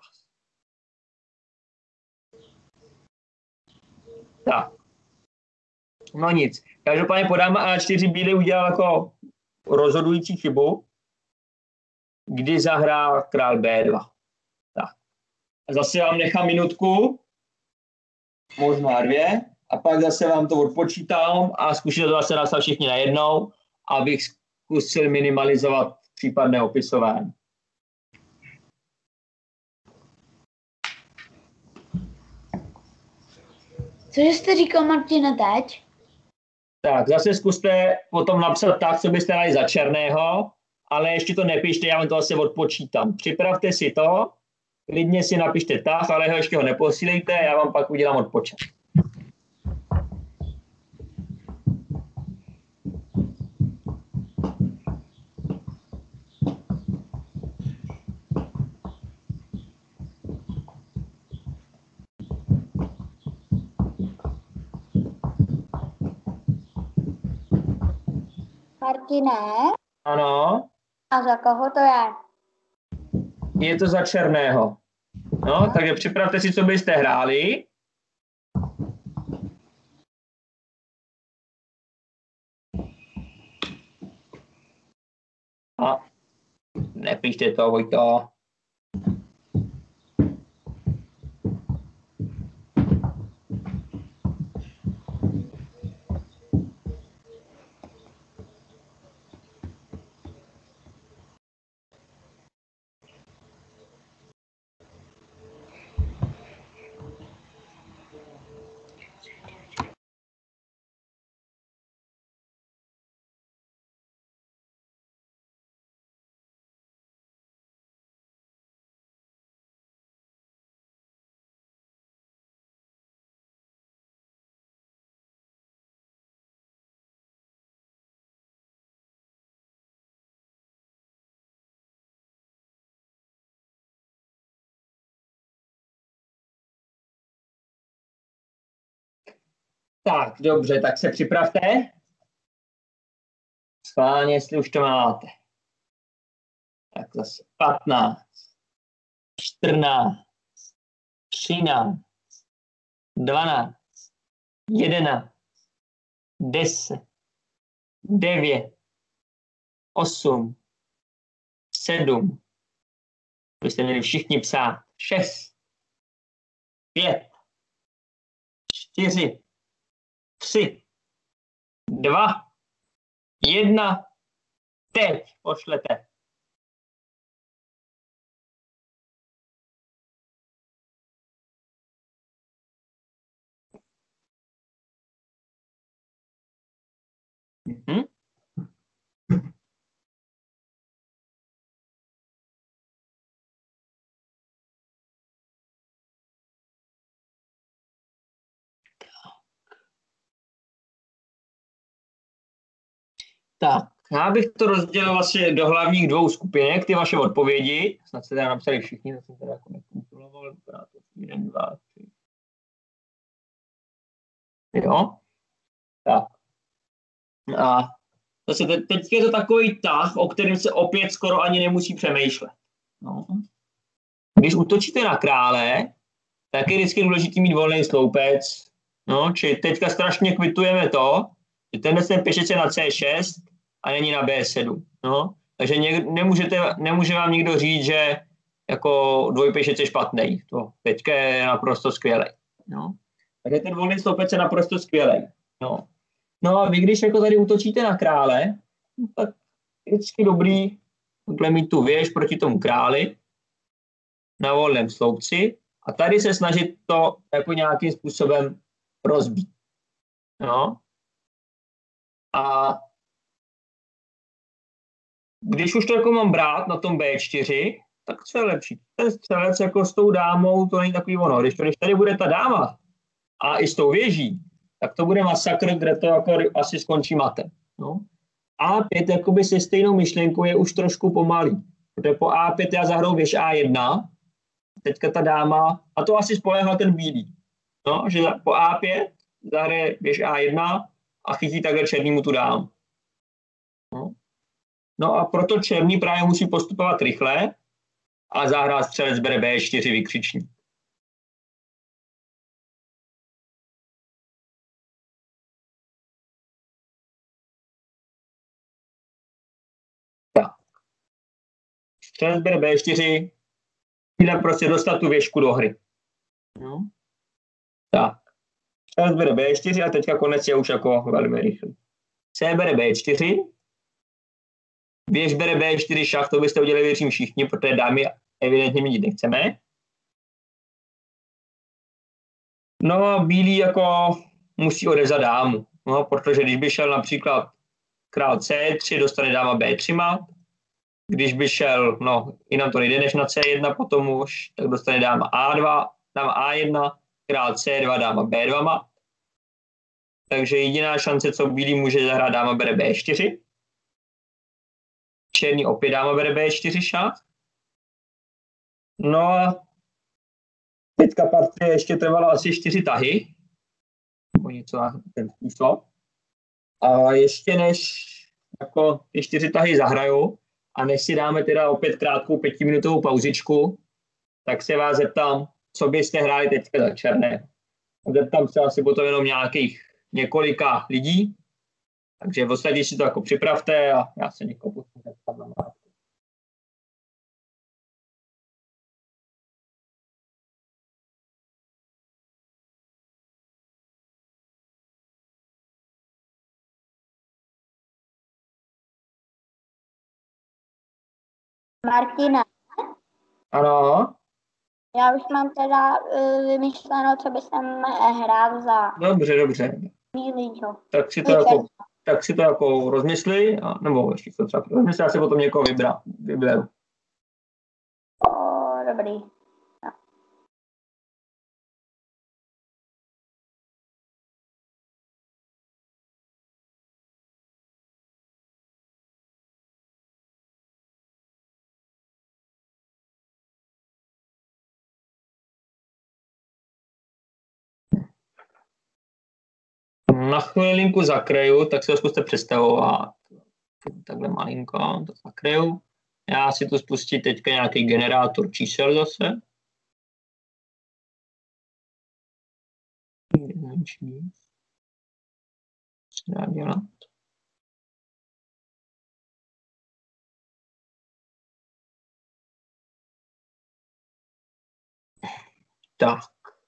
Tak. No nic. Každopádně po dáma A4 bílý udělal jako rozhodující chybu, kdy zahrál král B2. Tak. A zase vám nechám minutku, možná 2, a pak zase vám to odpočítám a zkusíte to zase nastat všichni najednou, abych zkusil minimalizovat případné opisování. Co jste říkal, Martine, teď? Tak, zase zkuste potom napsat tak, co byste dali za černého, ale ještě to nepište, já vám to zase odpočítám. Připravte si to, klidně si napište tak, ale ještě ho neposílejte, já vám pak udělám odpočet. Martine? Ano. A za koho to je? Je to za černého. No, takže připravte si, co byste hráli. A nepíšte to, Vojto. Tak, dobře, tak se připravte. Schválně, jestli už to máte. Tak zase 15, 14, 13, 12, 11, 10, 9, 8, 7, byste měli všichni psát 6, 5, 4, 3, 2, 1, teď pošlete. Mhm. Tak, já bych to rozdělil vlastně do hlavních 2 skupinek, ty vaše odpovědi. Snad se teda napsali všichni, to jsem teda jako nekontroloval, vypadá to 1, 2, 3. Jo? Tak. A zase teď je to takový tah, o kterém se opět skoro ani nemusí přemýšlet. No. Když útočíte na krále, tak je vždycky důležitý mít volný sloupec. No, či teďka strašně kvitujeme to, že ten pěšece na C6 a není na B7. No. Takže nemůže vám nikdo říct, že jako dvojpěšec je špatný. To teďka je naprosto skvělý. No. Takže ten volný sloupec je naprosto skvělý. No. No a vy, když jako tady útočíte na krále, tak je vždycky dobrý mít tu věž proti tomu králi na volném sloupci a tady se snažit to jako nějakým způsobem rozbít. No. A když už to jako mám brát na tom B4, tak co je lepší? Ten střelec jako s tou dámou, to není takový ono. Když tady bude ta dáma a i s tou věží, tak to bude masakr, kde to jako asi skončí matem. No. A5 jakoby se stejnou myšlenkou je už trošku pomalý. Protože po A5 já zahraju věž A1, teďka ta dáma, a to asi spoléhá ten bílý. No, že po A5 zahraje věž A1 a chytí takhle černýmu tu dámu. No a proto černý právě musí postupovat rychle a zahrát střelec bere B4 vykřičník. Tak. Střelec bere B4, jde prostě dostat tu věžku do hry. No. Tak. Střelec bere B4 a teďka konec je už jako velmi rychlý. C bere B4, věž bere B4 šach, to byste udělali věřím všichni, protože dámy evidentně mít nechceme. No a bílý jako musí odevzat dámu, no, protože když by šel například král C3, dostane dáma B3 mat. Když by šel, no, jinam to nejde než na C1 potom už, tak dostane dáma A2, dáma A1, král C2, dáma B2 mat. Takže jediná šance, co bílý může zahrát, dáma bere B4. Černý opět dáma bere B4 šach. No a teďka partie ještě trvala asi 4 tahy. Nebo něco na ten způsob. A ještě než jako ty 4 tahy zahrajou a než si dáme teda opět krátkou 5minutovou pauzičku, tak se vás zeptám, co byste hráli teďka za černé. Zeptám se asi potom jenom nějakých několika lidí, takže v ostatní si to jako připravte a já se někoho pustím zeptat na mátku. Martina, Ano, já už mám teda vymyšleno, co by jsem hrál za dobře. bílýho. Tak si to jako rozmysli, nebo ještě to třeba rozmysli, já si potom někoho vyberu. Dobrý. No. Na chvilinku zakryju, tak se ho zkuste představovat. Takhle malinko, to zakryju. Já si tu spustím teďka nějaký generátor čísel zase. Co se dá dělat? Tak.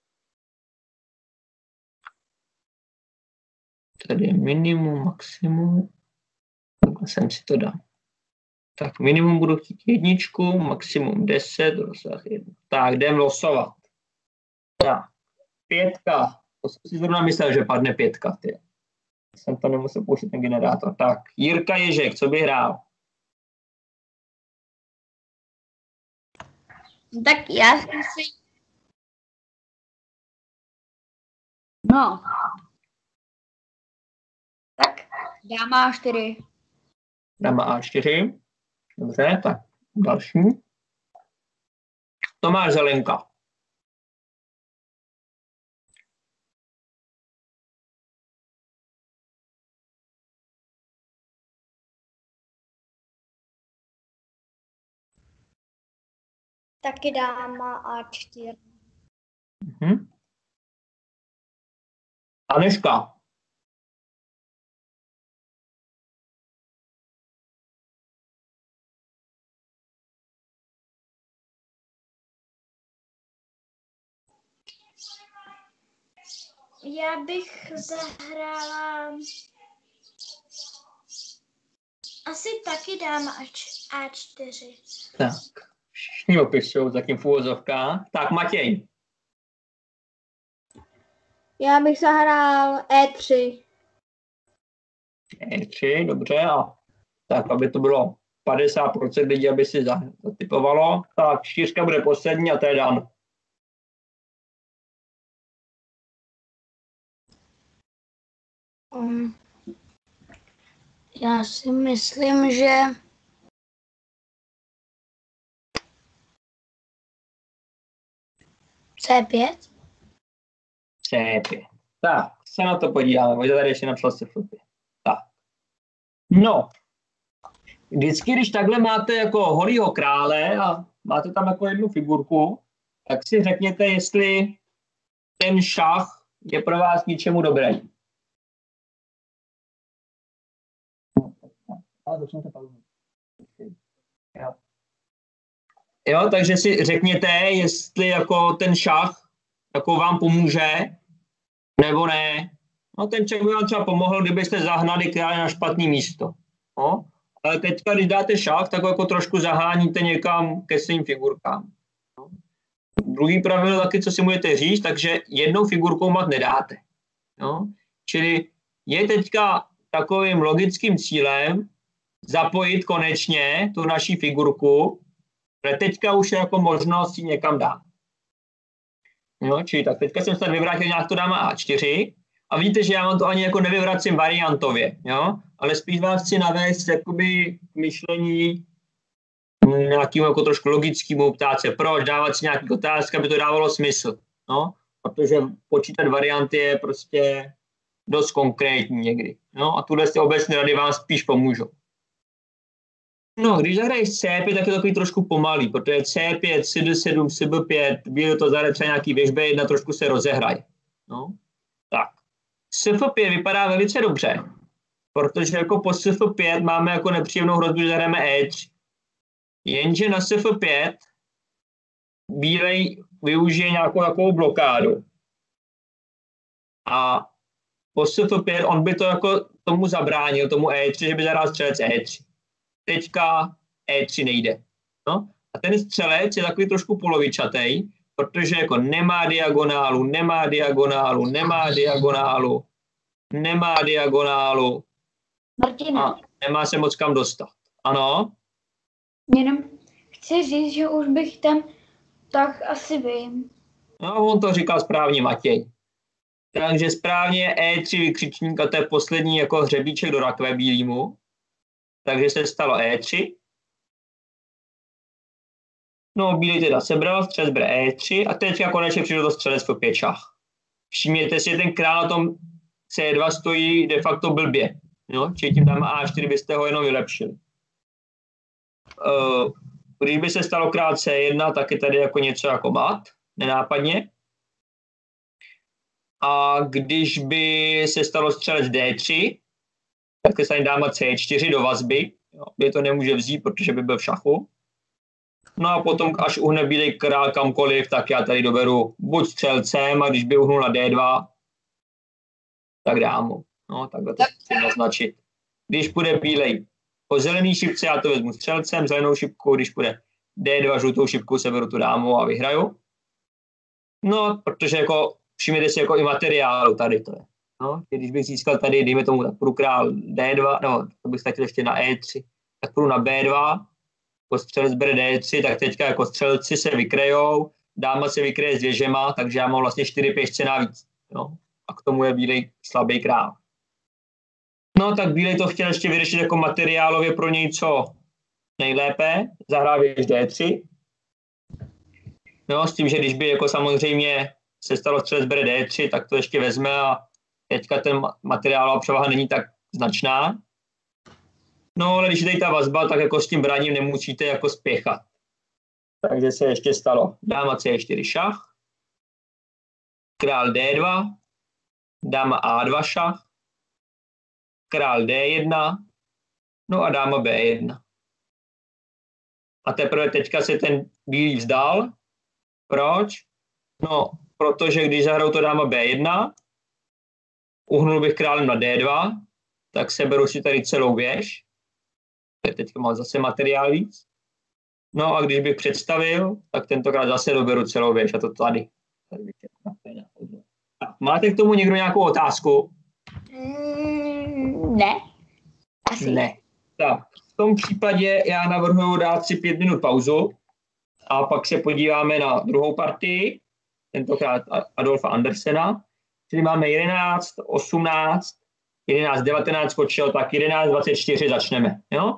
Tady je minimum, maximum. Takhle jsem si to dal. Tak minimum budu chtít 1, maximum 10, rozsah 1. Tak, jdem losovat. Tak, 5. To jsem si zrovna myslel, že padne 5. Jsem to nemusel použít ten generátor. Tak, Jirka Ježek, co by hrál? Tak já jsem si... No. Tak, dáma A4. Dáma A4. Dobře, tak další. Tomáš Zelenka. Taky dáma A4. Anežka. Já bych zahrála... Asi taky dáma A4. Tak, všichni opisují zatím v uvozovkách. Tak, Matěj. Já bych zahrál E3. E3, dobře. A tak, aby to bylo 50% lidí, aby si zatypovalo. Tak, 4 bude poslední a to je Dan. Já si myslím, že C5. C5. Tak, se na to podíváme. Možná tady ještě napsal C5. Tak. No. Vždycky, když takhle máte jako holýho krále a máte tam jako jednu figurku, tak si řekněte, jestli ten šach je pro vás ničemu dobrý. Jo, takže si řekněte, jestli jako ten šach jako vám pomůže, nebo ne. No ten šach by vám třeba pomohl, kdybyste zahnali krále na špatné místo. No? Ale teďka, když dáte šach, tak jako trošku zaháníte někam ke svým figurkám. No? Druhý pravidlo taky, co si můžete říct, takže jednou figurkou mat nedáte. No? Čili je teďka takovým logickým cílem zapojit konečně tu naši figurku, ale teďka už je jako možnost ji někam dát. No, čili tak teďka jsem se vyvrátil nějak to dáma A4 a vidíte, že já vám to ani jako nevyvracím variantově, jo? Ale spíš vás chci navést jakoby k myšlení nějakým jako trošku logickému, ptát se proč, dávat si nějaký otázky, aby to dávalo smysl, no? Protože počítat varianty je prostě dost konkrétní někdy, no? A tuhle obecné rady vám spíš pomůžou. No, když zahraješ C5, tak je takový trošku pomalý, protože C5, CD7, CB5, bíl to zahraje třeba nějaký věž B1, trošku se rozehraje. No, tak. SF5 vypadá velice dobře, protože jako po SF5 máme jako nepříjemnou hrozbu, že zahrajeme E3. Jenže na SF5 bílej využije nějakou takovou blokádu. A po SF5 on by to jako tomu zabránil, tomu E3, že by zahrál střelec E3. Teďka E3 nejde. No? A ten střelec je takový trošku polovičatej, protože jako nemá diagonálu, nemá diagonálu, nemá diagonálu, nemá diagonálu Martina. a nemá se moc kam dostat. Ano? Jenom chci říct, že už bych tam tak asi vím. No, on to říkal správně Matěj. Takže správně E3 vykřičník a to je poslední jako hřebíček do rakve bílýmu. Takže se stalo E3. No, bílý teda sebral, střelec bere E3 a teďka konečně přijde do střelec F5 šach. Všimněte si, ten král na tom C2 stojí de facto blbě. No, čili tím dáma A4 byste ho jenom vylepšili. Když by se stalo král C1, tak je tady jako něco jako mat, nenápadně. A když by se stalo střelec D3, tak se stane dáma C4 do vazby, jo, kde to nemůže vzít, protože by byl v šachu. No a potom, až uhne bílej král kamkoliv, tak já tady doberu buď střelcem, a když by uhnul na D2, tak dámu. No, takhle to chci naznačit. Když půjde bílej po zelený šipce, já to vezmu střelcem, zelenou šipku, když půjde D2 žlutou šipku, seberu tu dámu a vyhraju. No, protože jako všimněte si jako i materiálu tady to je. No, když bych získal tady, dejme tomu, tak půjdu král D2, no, to bych ztratil ještě na E3, tak půjdu na B2, jako střelec bere D3, tak teďka jako střelci se vykrejou, dáma se vykreje s věžema, takže já mám vlastně 4 pěšce navíc. No, a k tomu je bílej slabý král. No, tak bílej to chtěl ještě vyřešit jako materiálově pro něj co nejlépe, zahrál věž D3. No, s tím, že když by jako samozřejmě se stalo střelec bere D3, tak to ještě vezme a teďka ten materiálová převaha není tak značná. No, ale když je tady ta vazba, tak jako s tím braním nemusíte jako spěchat. Takže se ještě stalo dáma C4 šach, král D2, dáma A2 šach, král D1, no a dáma B1. A teprve teďka se ten bílý vzdal. Proč? No, protože když zahraju to dáma B1, uhnul bych králem na D2, tak seberu si tady celou věž. Teďka mám zase materiál víc. No a když bych představil, tak tentokrát zase doberu celou věž a to tady. Máte k tomu někdo nějakou otázku? Ne. Asi. Ne. Tak, v tom případě já navrhuji dát si 5 minut pauzu a pak se podíváme na druhou partii, tentokrát Adolfa Andersena, čili máme 11, 18, 11, 19 skočil, tak 11, 24 začneme, jo?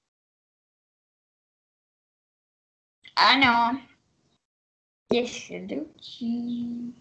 Ano. Ještě dučí.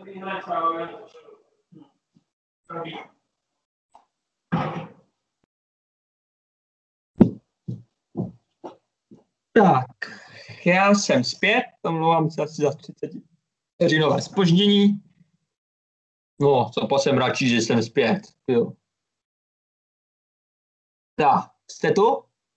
Tak, já jsem zpět, omlouvám se asi za 30 vteřinové zpoždění. No, co jsem radši, že jsem zpět. Jo. Tak, jste tu?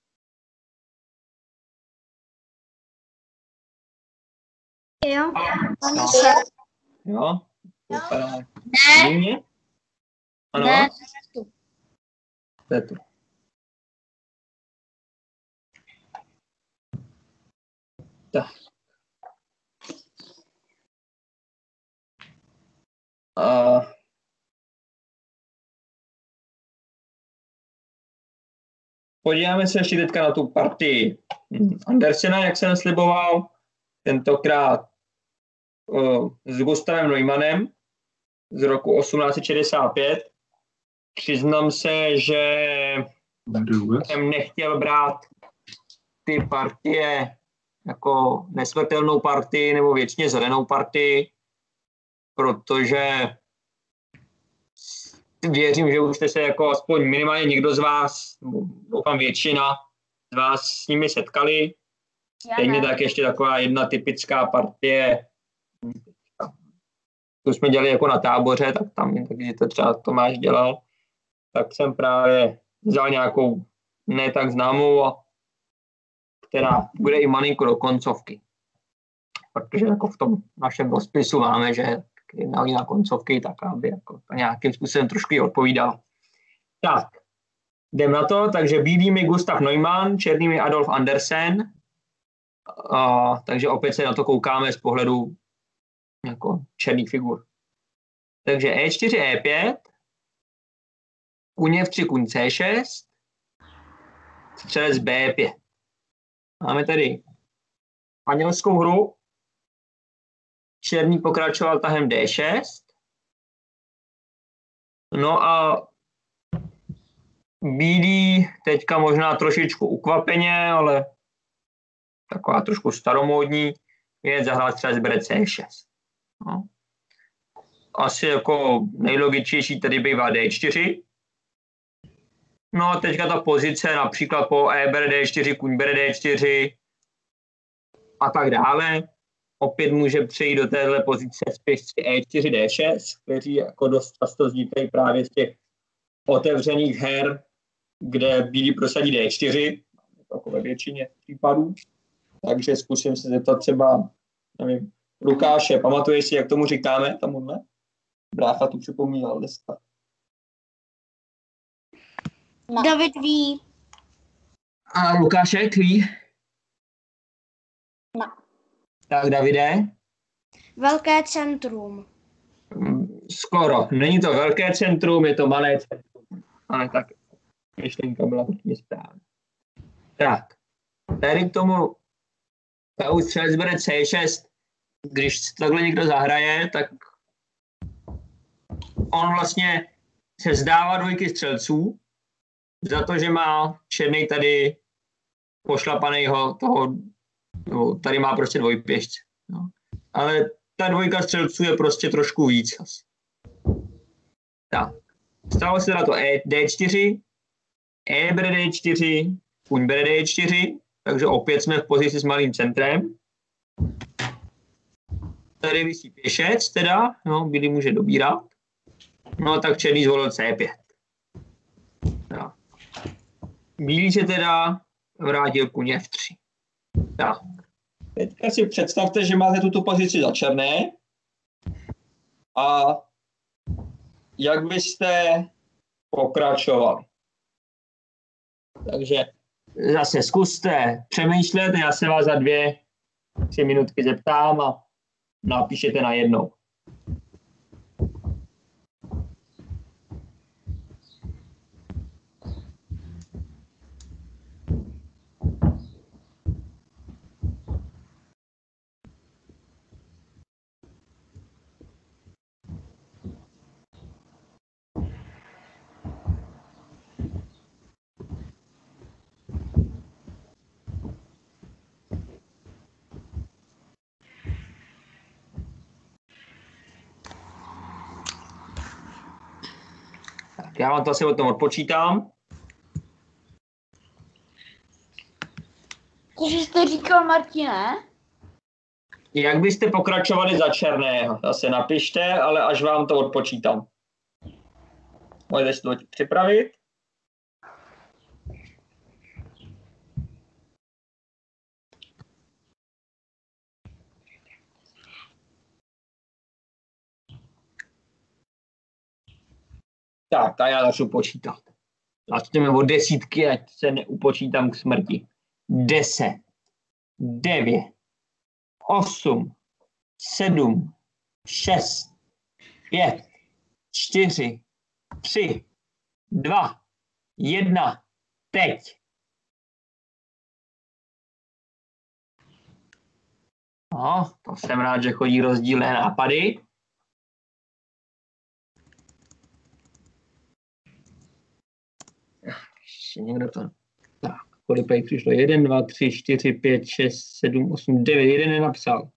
Jo. No. Jo. Ne. Mě? Ano? Ne. Jste tu. Tak. Podíváme se ještě teďka na tu partii Andersena, jak jsem sliboval, tentokrát s Gustavem Neumannem z roku 1865. Přiznám se, že jsem nechtěl brát ty partie jako nesmrtelnou partii nebo věčně zelenou partii, protože věřím, že už jste se jako aspoň minimálně někdo z vás, doufám většina z vás s nimi setkali. Stejně tak ještě taková jedna typická partie, tu jsme dělali jako na táboře, tak tam, takže to třeba Tomáš dělal, tak jsem právě vzal nějakou ne tak známou, která bude i malinko do koncovky. Protože jako v tom našem rozpisu máme, že na koncovky, tak aby jako to nějakým způsobem trošku jí odpovídala. Tak, jdem na to, takže bílými Gustav Neumann, černými Adolf Andersen, takže opět se na to koukáme z pohledu jako černých figur. Takže E4, E5, kuň F3, kuň C6, střelec B5. Máme tady španělskou hru, černý pokračoval tahem D6, no a bílý teďka možná trošičku ukvapeně, ale taková trošku staromódní, je zahrát střelec bere C6. No. Asi jako nejlogičtější tady bývá D4. No a teďka ta pozice například po E bere D4, kuň bere D4 a tak dále. Opět může přejít do téhle pozice spíš E4, D6, kteří jako dost často vznikají právě z těch otevřených her, kde bílí prosadí D4, jako ve většině případů. Takže zkusím se zeptat třeba, nevím, Lukáše, pamatuješ si, jak tomu říkáme, tamuhle? Brácha tu připomínal dneska. No. David ví. A Lukášek ví? No. Tak Davide? Velké centrum. Skoro. Není to velké centrum, je to malé centrum. Ale tak myšlenka byla hodně správná. Tak. Tady k tomu střelec bere C6. Když takhle někdo zahraje, tak on vlastně se vzdává dvojky střelců za to, že má černý tady pošlapanýho toho, no, tady má prostě dvojpěšce. No. Ale ta dvojka střelců je prostě trošku víc. Tak. Stalo se na to D4, E bere D4, kuň bere D4, takže opět jsme v pozici s malým centrem. Tady visí pěšec teda, no, bílý může dobírat. No tak černý zvolil C5. Tak. Bílý se teda vrátil kuň F3. Tak. Teďka si představte, že máte tuto pozici za černé a jak byste pokračovali. Takže zase zkuste přemýšlet, já se vás za 2-3 minutky zeptám a napíšete na jednou. já vám to asi o tom odpočítám. Cože jste říkal, Martine? Jak byste pokračovali za černého? Zase napište, ale až vám to odpočítám. Můžete si to připravit. Tak, a já začnu počítat. Začneme od desítky, ať se neupočítám k smrti. 10, 9, 8, 7, 6, 5, 4, 3, 2, 1, teď. No, to jsem rád, že chodí rozdílné nápady. Ještě někdo to... Tak, kolik tady přišlo? 1, 2, 3, 4, 5, 6, 7, 8, 9. Jeden nenapsal.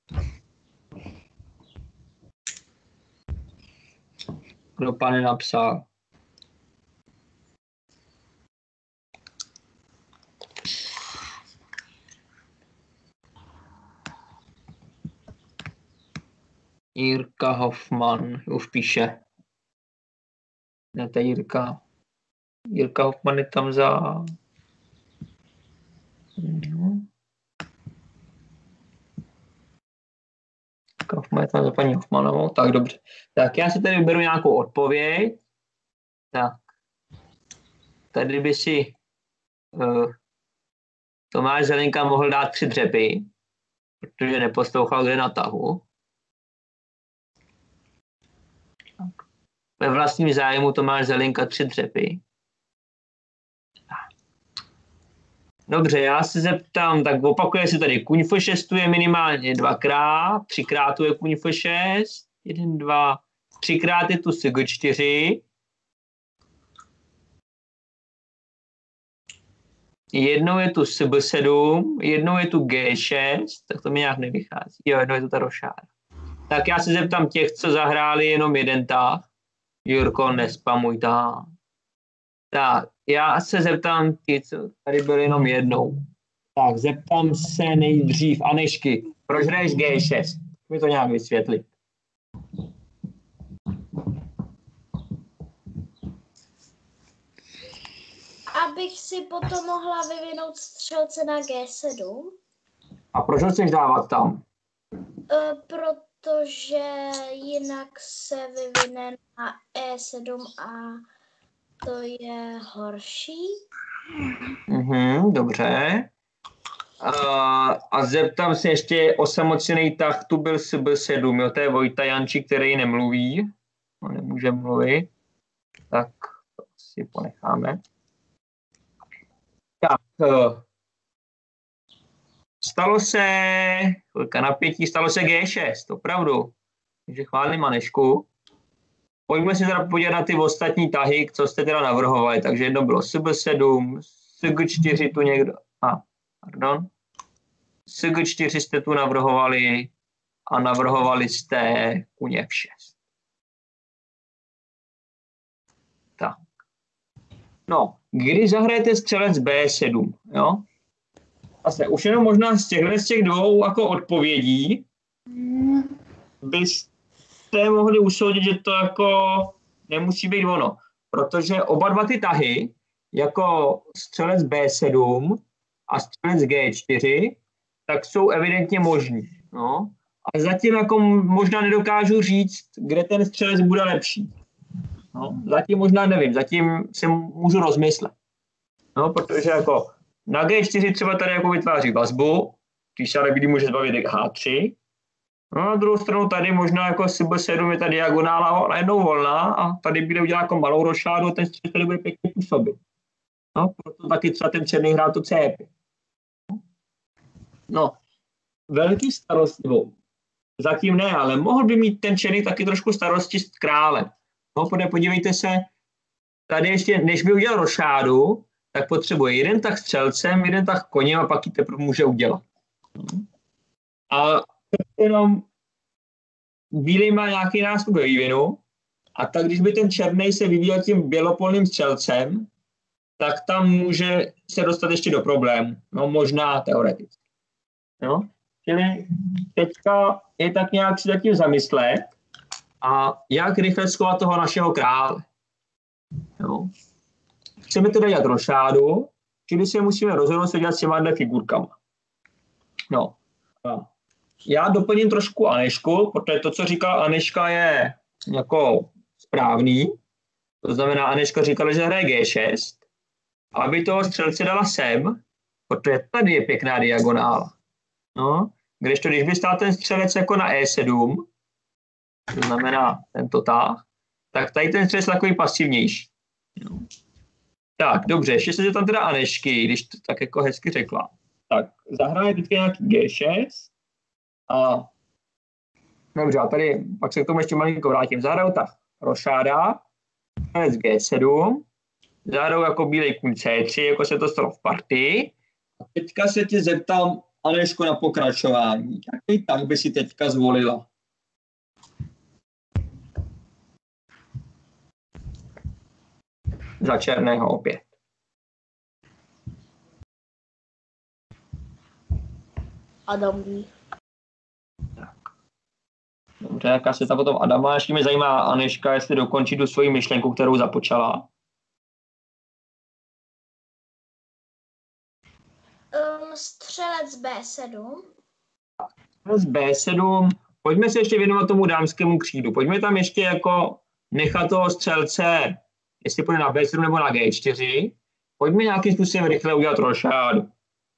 Kdo pan nenapsal? Jirka Hoffman už píše. Ne, to je Jirka. Jirka Hoffman je tam za... Jirka Hoffman je tam za paní Hoffmanovou. Tak dobře. Tak já si tady vyberu nějakou odpověď. Tak. Tady by si Tomáš Zelenka mohl dát 3 dřepy, protože neposlouchal, kde na tahu. Ve vlastním zájmu Tomáš Zelenka 3 dřepy. Dobře, já se zeptám, tak opakuje se tady, kuň F6 je minimálně 2krát, 3krát tu je kuň F6, 1, 2, 3krát je tu G4, jednou je tu B7, jednou je tu G6, tak to mi nějak nevychází, jo, jednou je tu ta rošáda. Tak já se zeptám těch, co zahráli jenom jeden tah, Jurko, nespamuj tah. Tak, já se zeptám ty, co tady byli jenom jednou. Tak, zeptám se nejdřív Anešky, proč hraješ G6? Mi to nějak vysvětlit. Abych si potom mohla vyvinout střelce na G7. A proč ho chceš dávat tam? Protože jinak se vyvine na E7 a to je horší. Dobře. A zeptám se ještě, osamocený tah tu byl s B7, jo, to je Vojta Jančík, který nemluví, no, nemůže mluvit, tak to si ponecháme. Tak, stalo se, chvilka napětí, stalo se G6, opravdu, takže chválím Anešku. Pojďme si teda podívat na ty ostatní tahy, co jste teda navrhovali. Takže jedno bylo SB7, SG4 tu někdo... pardon. SG4 jste tu navrhovali a navrhovali jste kuně F6. Tak. No, když zahrajete střelec B7, jo? Zase, už jenom možná z těch dvou jako odpovědí byste mohli usoudit, že to jako nemusí být ono. Protože oba dva ty tahy, jako střelec B7 a střelec G4, tak jsou evidentně možný. No. Ale zatím jako možná nedokážu říct, kde ten střelec bude lepší. No. Zatím možná nevím, zatím si můžu rozmyslet. No, protože jako na G4 třeba tady jako vytváří vazbu, když se ale může zbavit H3. No, na druhou stranu tady možná jako SB7 je ta diagonála najednou volná a tady bude udělat jako malou rošádu a ten střelec tady bude pěkně působit. No, proto taky třeba ten černý hrál to CP. No, velký starost, nebo zatím ne, ale mohl by mít ten černý taky trošku starosti s králem. No, podívejte se, tady ještě, než by udělal rošádu, tak potřebuje jeden tah střelcem, jeden tah koněm a pak ji teprve může udělat. A jenom bílý má nějaký nástup ve vývinu A tak, když by ten černý se vyvíjel tím bělopolným střelcem, tak tam může se dostat ještě do problému. No možná teoreticky. No? Čili teďka je tak nějak si zatím zamyslet a jak rychle schovat toho našeho krále. No? Chceme teda dělat rošádu, čili se musíme rozhodnout se dělat s těma figurkama. No. Já doplním trošku Anežku, protože to, co říkala Anežka, je jako správný. To znamená, Anežka říkala, že hraje G6, aby toho střelce dala sem, protože tady je pěkná diagonála. No, kdežto, když by stál ten střelec jako na E7, to znamená tento tah, tak tady ten střelec je takový pasivnější. No. Tak, dobře, ještě se tam teda Anežky, když to tak jako hezky řekla. Tak, zahraje teďka nějaký G6 a dobře, a tady pak se k tomu ještě malinko vrátím. Zahraju tak rošáda, G7, zahraju jako bílej kůň C3, jako se to stalo v partii. A teďka se tě zeptám, Anežko, na pokračování. Jaký tak by si teďka zvolila? Za černého opět. Adam ví. Tak. Dobře, jaká se tam potom Adama. Ještě mě zajímá Anežka, jestli dokončí tu svoji myšlenku, kterou započala. Střelec B7. Z B7. Pojďme se ještě věnovat tomu dámskému křídu. Pojďme tam ještě jako nechat toho střelce, jestli půjde na B7 nebo na G4. Pojďme nějakým způsobem rychle udělat rošádu.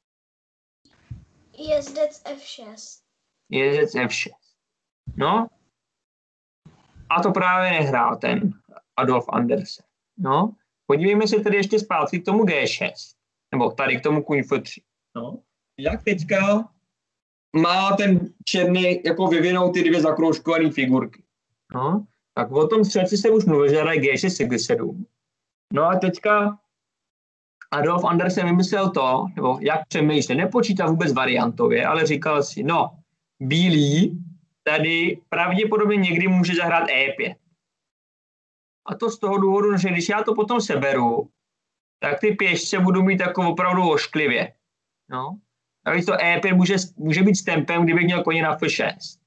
Jezdec F6. Jezdec F6. No. A to právě nehrál ten Adolf Andersen. No. Podívejme se tedy ještě zpátky k tomu G6. Nebo tady k tomu kůň F3. No. Jak teďka má ten černý jako vyvinout ty dvě zakroužkované figurky. No. Tak o tom střelci se už mluví, že hraje G6, G7. No a teďka Adolf Andersen vymyslel to, nebo jak přemýšlel, nepočítal vůbec variantově, ale říkal si, no, bílý tady pravděpodobně někdy může zahrát E5. A to z toho důvodu, že když já to potom seberu, tak ty pěšce budou mít jako opravdu ošklivě. No. Takže to E5 může být s tempem, kdybych měl koně na F6.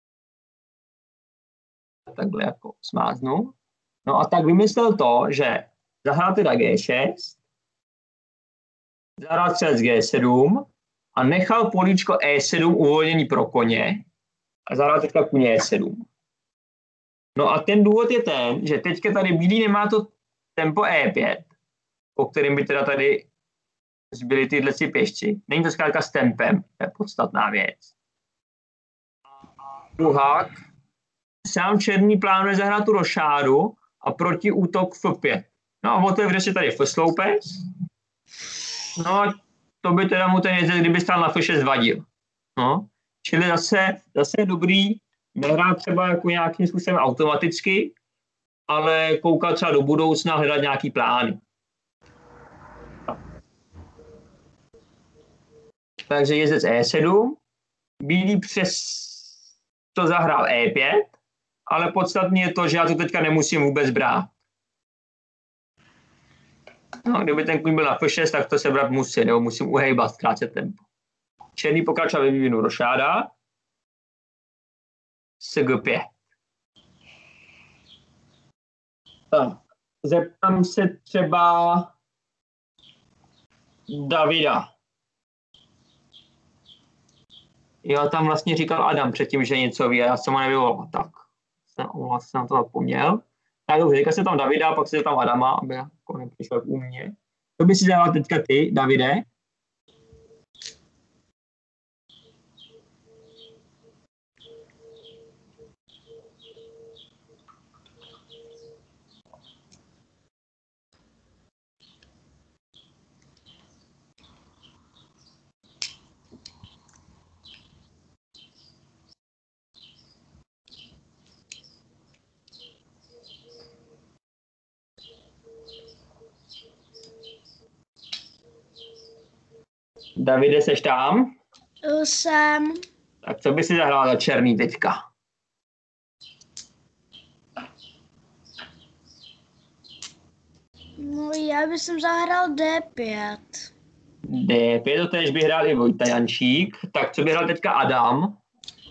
Takhle jako smáznu. No a tak vymyslel to, že zahrál teda G6, zahrál střelec G7 a nechal políčko E7 uvolněný pro koně a zahrál teďka kůň E7. No a ten důvod je ten, že teďka tady bílý nemá to tempo E5, po kterým by teda tady zbyly tyhle si pěšci. Není to zkrátka s tempem, to je podstatná věc. Druhák, sám černý plánuje zahrát tu rošádu a protiútok F5. No a otevře si tady F-sloupec. No a to by teda mu ten jezdec, kdyby stál na F6, vadil. No. Čili zase je dobrý nehrát třeba jako nějakým způsobem automaticky, ale koukat třeba do budoucna, hledat nějaký plány. Takže jezdec E7, bílý přes to zahrál E5, ale podstatně je to, že já to teďka nemusím vůbec brát. No, kdyby ten kůň byl na F6, tak to se brát musí, nebo musím uhejbat, zkrátit tempo. Černý pokračoval ve vývinu rošáda s G5. Tak, zeptám se třeba Davida. Jo, tam vlastně říkal Adam předtím, že něco ví a já jsem ho nevyvolal. Tak, jsem to zapomněl. Tak dobře, říkal se tam Davida, pak se tam Adama, aby jako nepřišel k úmě. To by si dával teďka ty, Davide? Davide, seš tam? Jsem. Tak co by si zahrál za černý teďka? No, já bych zahrál D5. D5, to tež by hrál i Vojta Jančík. Tak co by hrál teďka Adam?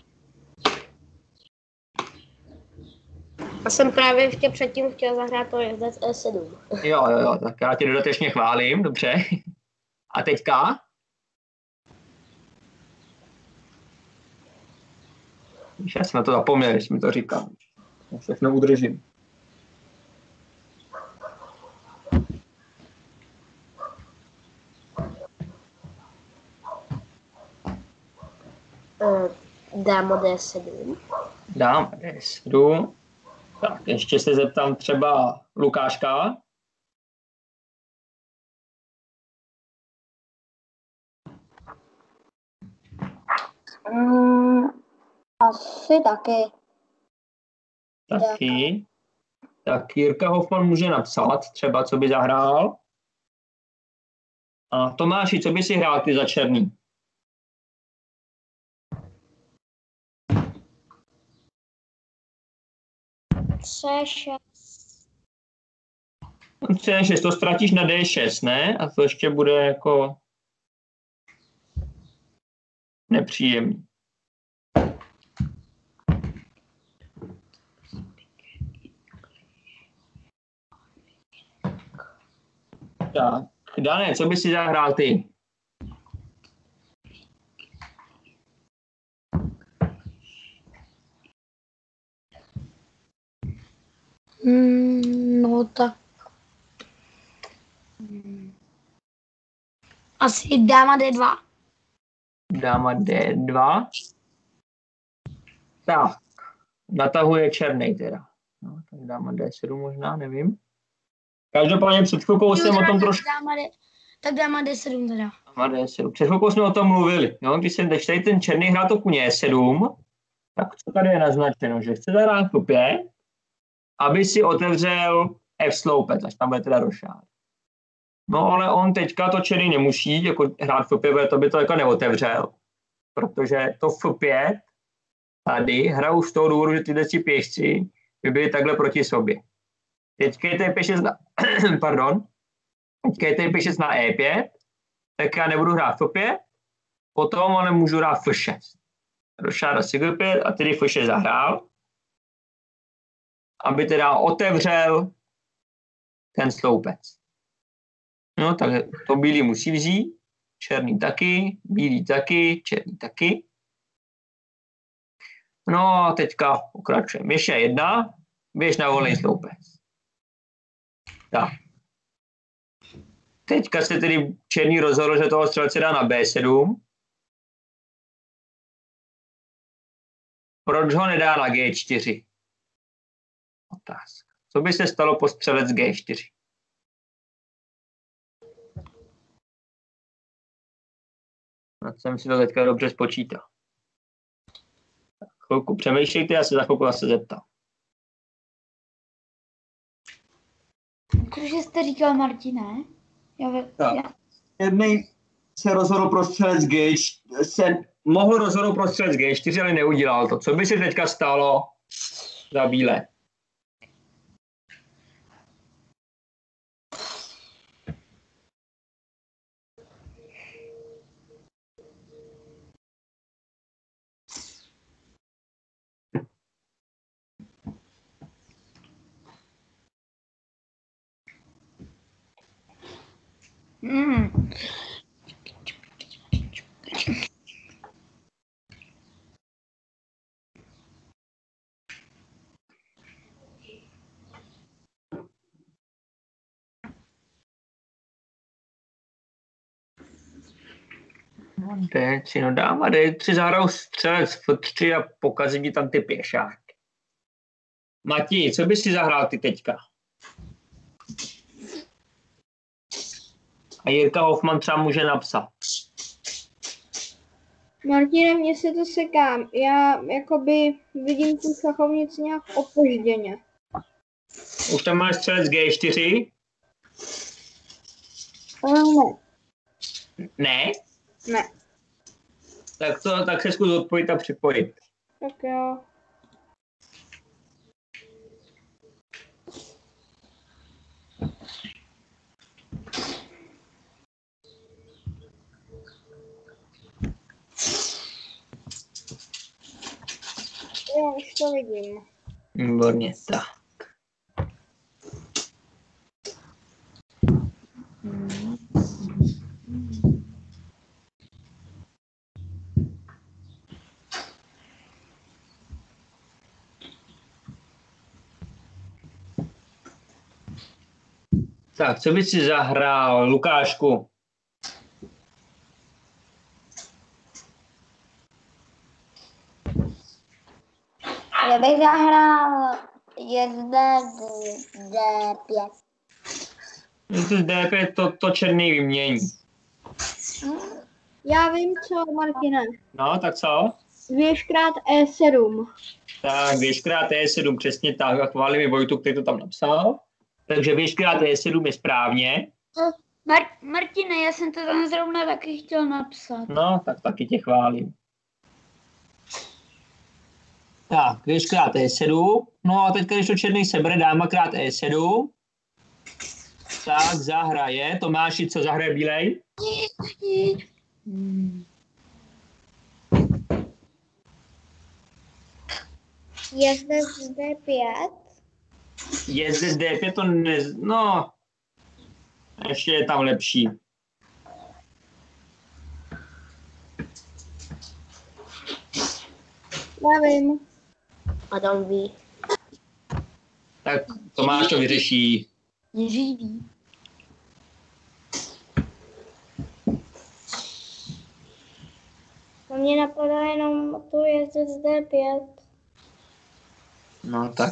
Já jsem právě ještě předtím chtěl zahrát to jezdec E7. Jo, tak já tě dodatečně chválím, dobře. A teďka? Víš, já jsem na to zapomněl, když mi to říkal. Já všechno udržím. Dámo D7. Dám D7. Tak, ještě se zeptám třeba Lukáška. Asi taky. Taky. Tak Jirka Hofman může napsat třeba, co by zahrál. A Tomáši, co by si hrál ty za černý? C6. C6, to ztratíš na D6, ne? A to ještě bude jako nepříjemný. Tak, Dané, co by si zahrál ty? No tak asi dáma D2. Dáma D2. Tak, natahuje černej teda. No, tak dáma D7 možná, nevím. Každopádně před chvilkou jsem o tom trošku... Tak dáma D7 teda. Dáma D7. Před chvilkou jsme o tom mluvili. Jo? Když jsem tady ten černý hrál to kuně E7, tak co tady je naznačeno, že chce zahrát po 5, aby si otevřel F sloupec, až tam bude teda rošát. No ale on teďka to černý nemusí jako hrát F5, to by to jako neotevřel, protože to F5 tady hrajou z toho důvodu, že tyhle pěšci by byli takhle proti sobě. Teďka je tady pěšec na, pardon, teďka je tady pěšec na E5, tak já nebudu hrát F5, potom ale můžu hrát F6. Rošát na G5 a tedy F6 zahrál, aby teda otevřel ten sloupec. No, tak to bílý musí vzít, černý taky, bílý taky, černý taky. No a teďka pokračujeme. Ještě jedna, běž na volný sloupec. Tak. Teďka se tedy černý rozhodl, že toho střelce dá na B7. Proč ho nedá na G4? Otázka. Co by se stalo po střelec G4? Na jsem si to teďka dobře spočítal. Tak chvilku přemýšlejte, já se za chvilku zase zeptám. Cože jste říkal, Martine? Jednej se rozhodl pro střelec G4, se mohl rozhodnout pro střelec G4, ale neudělal to. Co by se teďka stalo za bílé? D3, no dáma D3, zahrál střelec F3 a pokazí mi tam ty pěšáky. Mati, co bys si zahrál ty teďka? A Jirka Hofman třeba může napsat. Martine, mně se to sekám. Já jakoby vidím tu šachovnici nějak opožděně. Už tam máš střelec G4? Ne. Ne? Ne. Tak se zkus odpojit a připojit. Tak jo. Jo, už to vidím. Výborně, tak. Tak, co bys si zahrál, Lukášku? Já bych zahrál jezda D5. To z DP to černý vymění. Já vím co, Martine. No, tak co? Věžkrát E7. Tak, věžkrát E7, přesně tak. A chválím Vojtu, který to tam napsal. Takže věžkrát E7 je správně. Martine, já jsem to tam zrovna taky chtěl napsat. No, tak taky tě chválím. Tak, věžkrát E7. No a teď, když to černý sebere, dáma krát E7. Tak, zahraje. Tomáši, co zahraje bílej? Jezda z D5. Jezdec D5 to ne... No, ještě je tam lepší. Já vím. Adam ví. Tak Tomáš to vyřeší. Živý. To mě napadá jenom tu jezdec D5. No tak.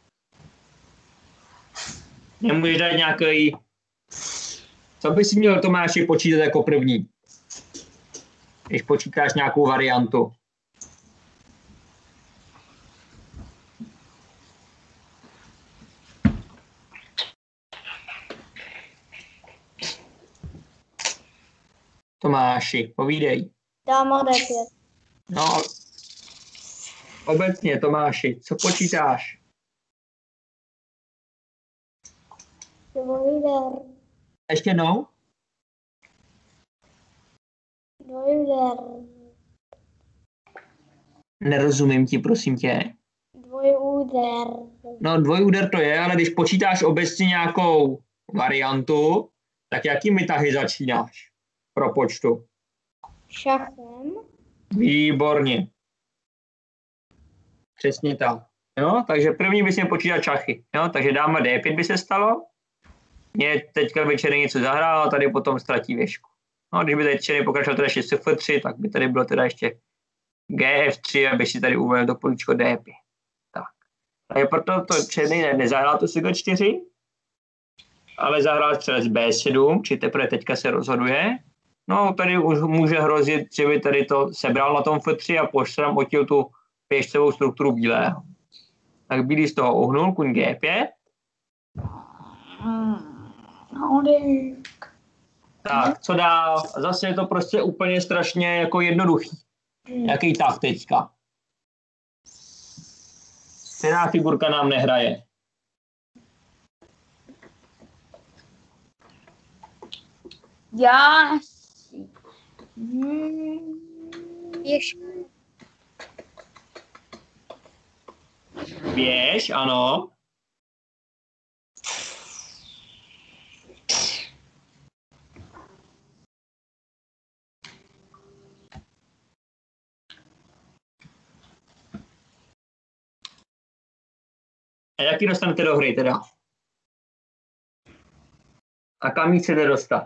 Nemůžeš dát nějaký... Co bys si měl, Tomáši, počítat jako první? Když počítáš nějakou variantu. Tomáši, povídej. Dáma D5. No, obecně, Tomáši, co počítáš? Dvojúder. Ještě jednou? Dvojúder. Nerozumím ti, prosím tě. Dvojúder. No, dvojúder to je, ale když počítáš obecně nějakou variantu, tak jakými tahy začínáš pro počtu? Šachem. Výborně. Přesně tak. Jo, takže první bys měl počítat šachy. Jo, takže dáma D5 by se stalo. Mě teďka by černý něco zahrál a tady potom ztratí věžku. No, když by tady černý pokračoval teda ještě F3, tak by tady bylo teda ještě GF3, aby si tady uvolil do políčko D5. Tak. Takže proto to černý nezahrál to G4, ale zahrál střelec B7, či teprve teďka se rozhoduje. No, tady už může hrozit, že by tady to sebral na tom F3 a pošramotil tu pěšcovou strukturu bílého. Tak bílý z toho uhnul, kuň G5. Tak, co dál? Zase je to prostě úplně strašně jako jednoduchý. Jaký tah teďka? Která figurka nám nehraje? Já Běž. Běž, ano. A jaký dostanete do hry teda? A kam ji chcete dostat?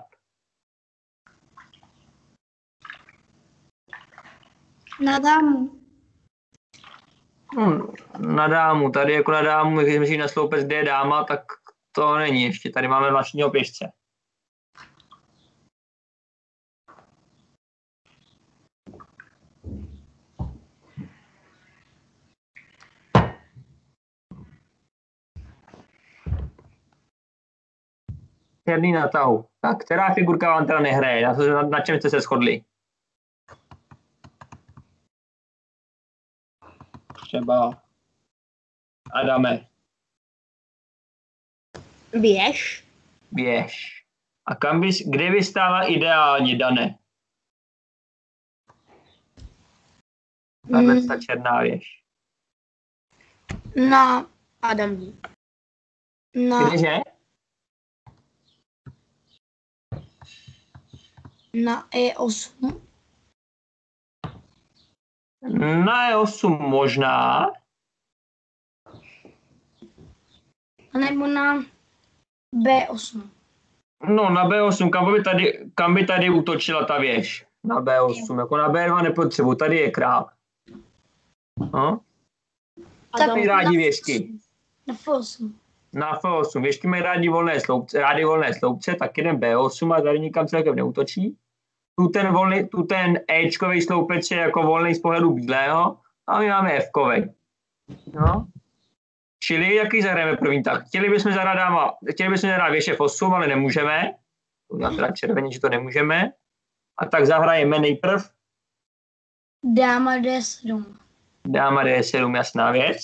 na dámu. No, na dámu, tady jako na dámu, když myslíš na sloupec, kde je dáma, tak to není ještě. Tady máme vlastního pěšce. Černý na tahu. Tak, která figurka vám teda nehraje? Na čem jste se shodli? Třeba Adame. Běž. Běž. A kde by stála ideálně, Dane? Tahle ta černá věž. Na Adam. Kdeže? Na E8. Na E8 možná. Nebo na B8. No, na B8, kam by tady útočila ta věž? Na B8, jako na B2 nepotřebuji, tady je král. No? Tak Mají rádi věžky. Na F8. Na F8, věžky mají rádi volné sloupce, tak jeden B8 a tady nikam celkem neútočí. Tu ten Ečkový sloupec je jako volný z pohledu bílého a my máme Fkovej. No? Čili jaký zahrajeme první tak? Chtěli bychom zahrát věž F8, ale nemůžeme. Udělám teda červeně, že to nemůžeme. A tak zahrajeme nejprv Dáma D7. Dáma D7, jasná věc.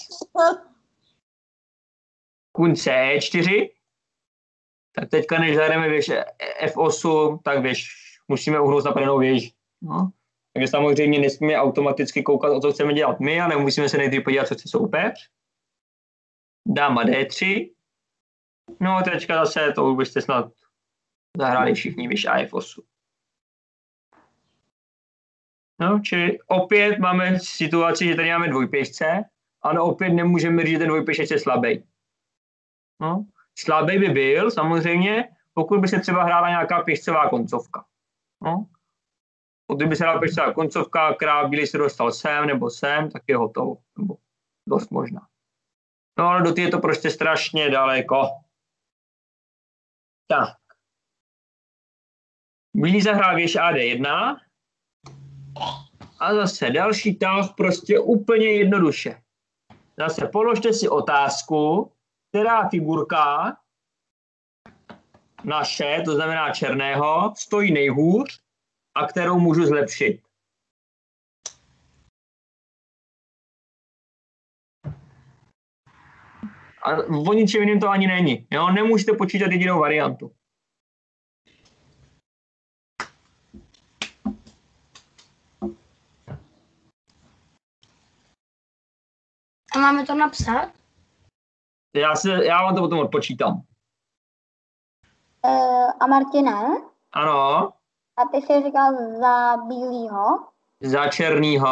Kůň C4. Tak teďka, než zahrajeme věž F8, tak musíme uhnout napadenou věž. No. Takže samozřejmě nesmíme automaticky koukat, o co chceme dělat my, ale musíme se nejdřív podívat, co chce soupeř. Dáma D3. No teďka zase, to už byste snad zahráli všichni věž a F8. No, čili opět máme situaci, že tady máme dvojpěšce, ale opět nemůžeme říct, že ten dvojpěšec je slabý. No, slabý by byl samozřejmě, pokud by se třeba hrála nějaká pěšcová koncovka. No, kdyby se hrála pěšcová koncovka, král bílý se dostal sem nebo sem, tak je hotovo. Nebo dost možná. No, ale do té je to prostě strašně daleko. Tak. Bílý zahrál věž AD1. A zase další tah prostě úplně jednoduše. Zase položte si otázku, která figurka naše, to znamená černého, stojí nejhůř a kterou můžu zlepšit. A o ničem jiném to ani není. Jo? Nemůžete počítat jedinou variantu. A máme to napsat? Já vám to potom odpočítám. A Martine? Ano. A ty jsi říkal za bílýho? Za černýho.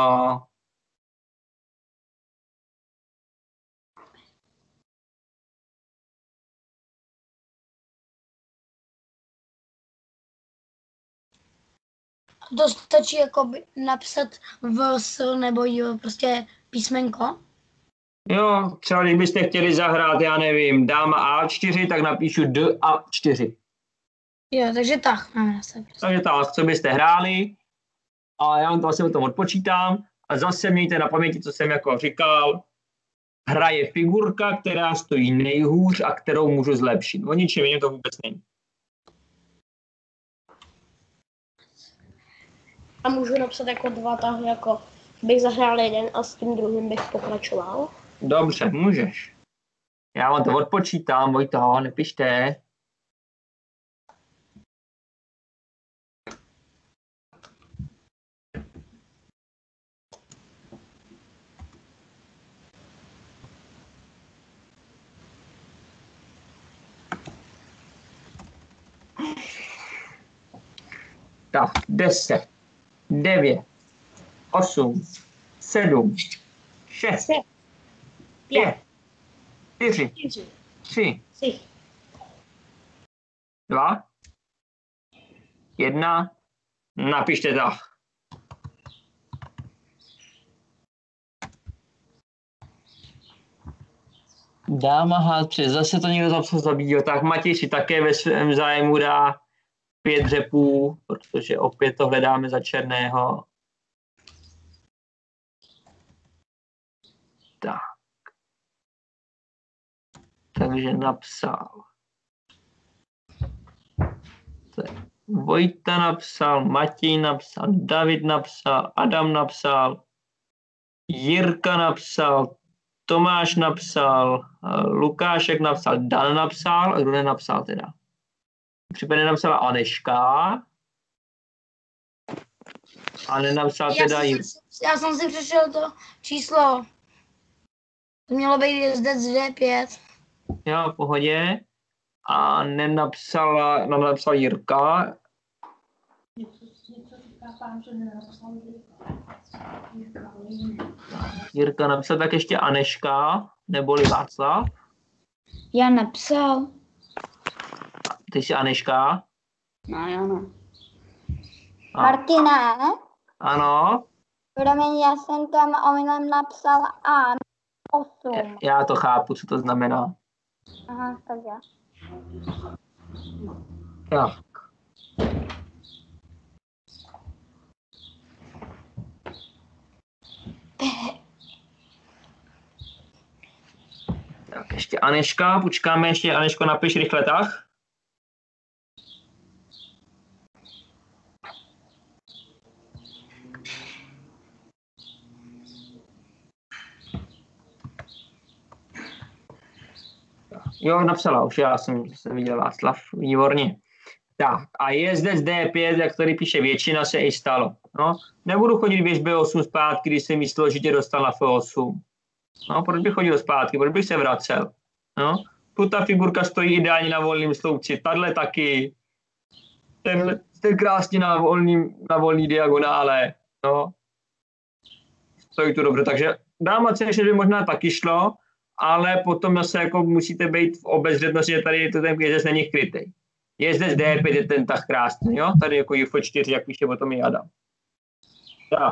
To stačí jako napsat VS nebo prostě písmenko? Jo, třeba kdybyste chtěli zahrát, já nevím, dáma A4, tak napíšu D A4. Jo, takže tak máme na sebe. Takže tak, co byste hráli, a já vám to asi o tom odpočítám. A zase mějte na paměti, co jsem jako říkal, hraje figurka, která stojí nejhůř a kterou můžu zlepšit. O ničem jiném to vůbec není. A můžu napsat jako dva tahy, jako bych zahrál jeden a s tím druhým bych pokračoval? Dobře, můžeš. Já vám to odpočítám, Vojto, nepište. Tak, 10, 9, 8, 7, 6, 5, 4, 3, 2, 1, napište to. Dáma H3, zase to někdo zapsal zabíjí. Tak Matěj si také ve svém zájmu dá 5 řepů, protože opět to hledáme za černého. Tak. Takže napsal. Vojta napsal, Matěj napsal, David napsal, Adam napsal, Jirka napsal, Tomáš napsal, Lukášek napsal, Dan napsal, a kdo nenapsal teda? Případně napsala Aneška. A nenapsal teda Já jsem si přešel to číslo To mělo být jezdec D5. Jo, v pohodě. A nenapsal Jirka. Jirka napsal tak ještě Aneška, neboli Václav. Já napsal. Ty jsi Aneška? No, já ne. A, Martine, ano, promiň, já jsem tam omylem napsal A, 8. já to chápu, co to znamená. Aha, takže. Tak. Tak ještě Aneška, počkáme ještě, Aneško, napiš rychle tah. Jo, napsala už, já jsem viděl Václav, výborně. Tak, a jezdec D5, jak tady píše většina, se i stalo. No, nebudu chodit běž B8 zpátky, když jsem myslel, že tě dostal na F8. No, proč bych chodil zpátky, proč bych se vracel? No, tu ta figurka stojí ideálně na volném sloupci, tahle taky. Ten krásně na volný diagonále. No, stojí tu dobře, takže dáma C6 by možná taky šlo, ale potom zase jako musíte být v obezřetnosti, že tady to ten jezdec není krytý. Jezdec D5 je ten tak krásný, jo? Tady jako F4, jak píše potom i Adam. Tak.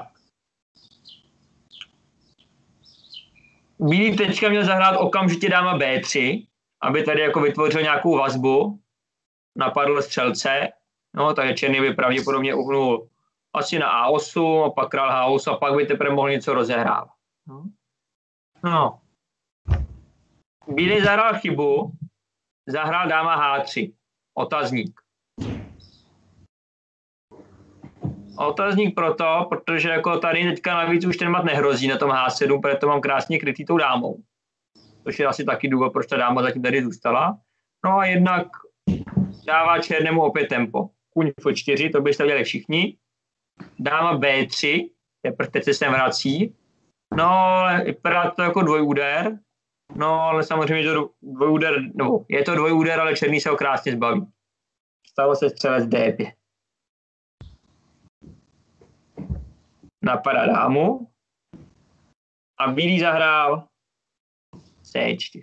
Bílý teďka měl zahrát okamžitě dáma B3, aby tady jako vytvořil nějakou vazbu, napadl střelce, no, takže černý by pravděpodobně uhnul asi na A8, a pak král H8 a pak by teprve mohl něco rozehrávat. No. Bílý zahrál chybu, zahrál dáma H3. Otazník. Otazník proto, protože jako tady teďka navíc už ten mat nehrozí na tom H7, protože to mám krásně krytý tou dámou. Což je asi taky důvod, proč ta dáma zatím tady zůstala. No a jednak dává černému opět tempo. Kuň F4, to byste viděli všichni. Dáma B3, teď se sem vrací. No, ale vypadá to jako dvojúder. No, ale samozřejmě to dvojúder, no, je to dvojúder, ale černý se ho krásně zbaví. Stalo se střelec D5. Napadá dámu. A bílý zahrál C4.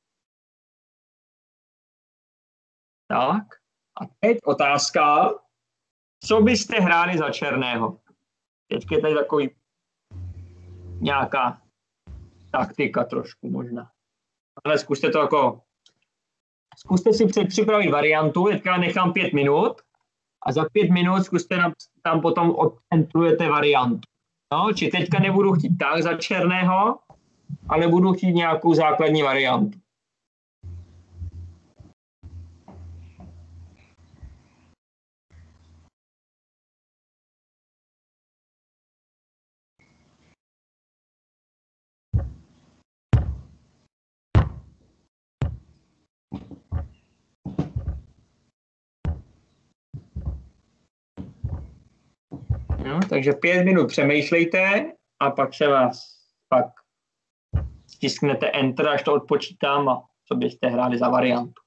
Tak. A teď otázka, co byste hráli za černého? Teď je tady takový nějaká taktika trošku možná. Ale zkuste to jako, zkuste si připravit variantu, teďka nechám 5 minut a za 5 minut zkuste tam potom odcentrujete variantu. No, či teďka nebudu chtít tak za černého, ale budu chtít nějakou základní variantu. No, takže 5 minut přemýšlejte a pak se vás pak stisknete Enter, až to odpočítám a co byste hráli za variantu.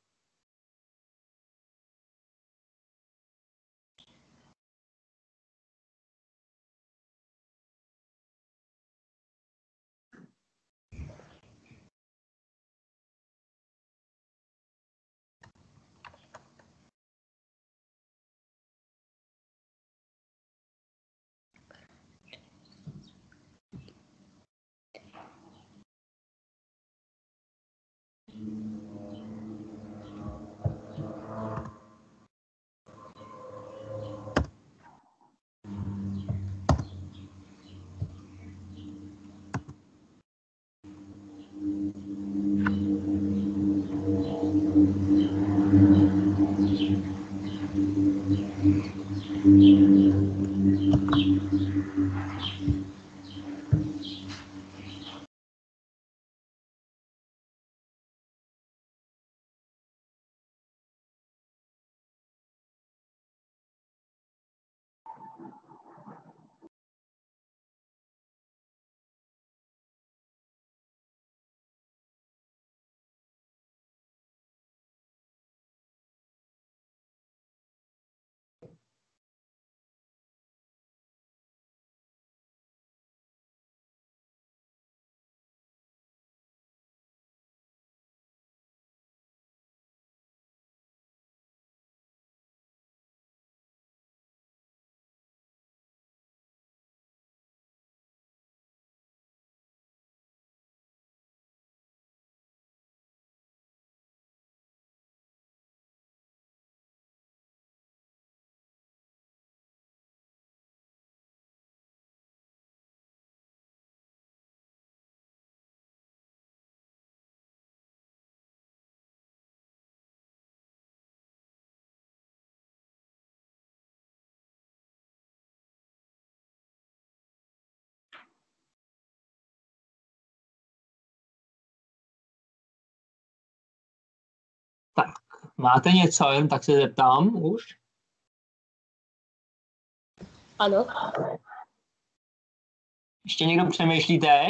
Máte něco, jen tak se zeptám už? Ano. Ještě někdo přemýšlíte?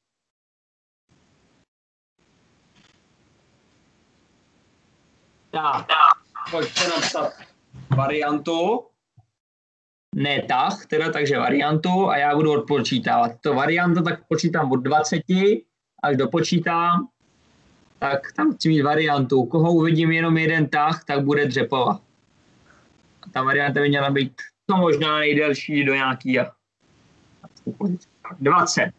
Tak, pojďte napsat variantu. Ne tah, teda takže variantu a já budu odpočítávat. To varianta tak počítám od 20, až dopočítám, tak tam chci mít variantu. Koho uvidím jenom jeden tah, tak bude Dřepova. A ta varianta by měla být to možná nejdelší do nějaký 20,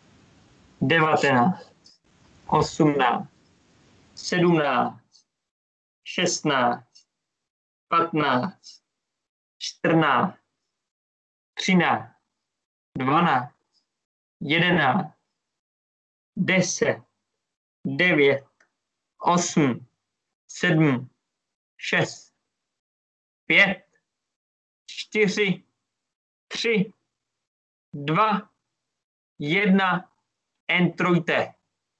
19, 18, 17, 16, 15, 14, 13, 12, 11, 10, 9, 8, 7, 6, 5, 4, 3, 2, 1, entrujte.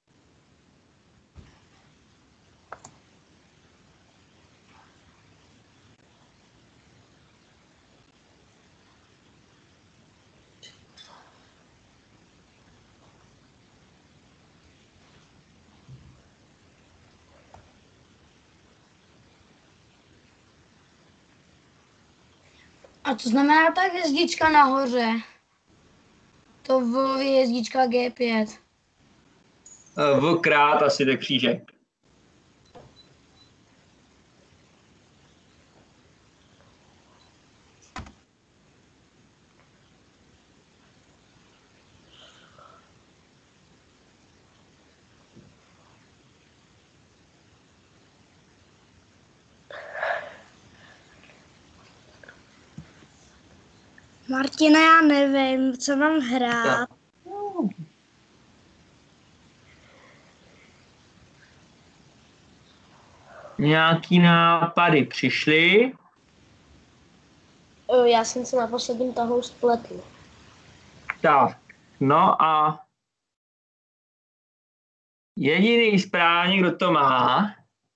A co znamená ta hvězdička nahoře? To V je hvězdička G5. V-krát asi ten křížek. Martina, já nevím, co mám hrát. Nějaký nápady přišly? Já jsem se na posledním tahu spletl. Tak, no a jediný správně, kdo to má,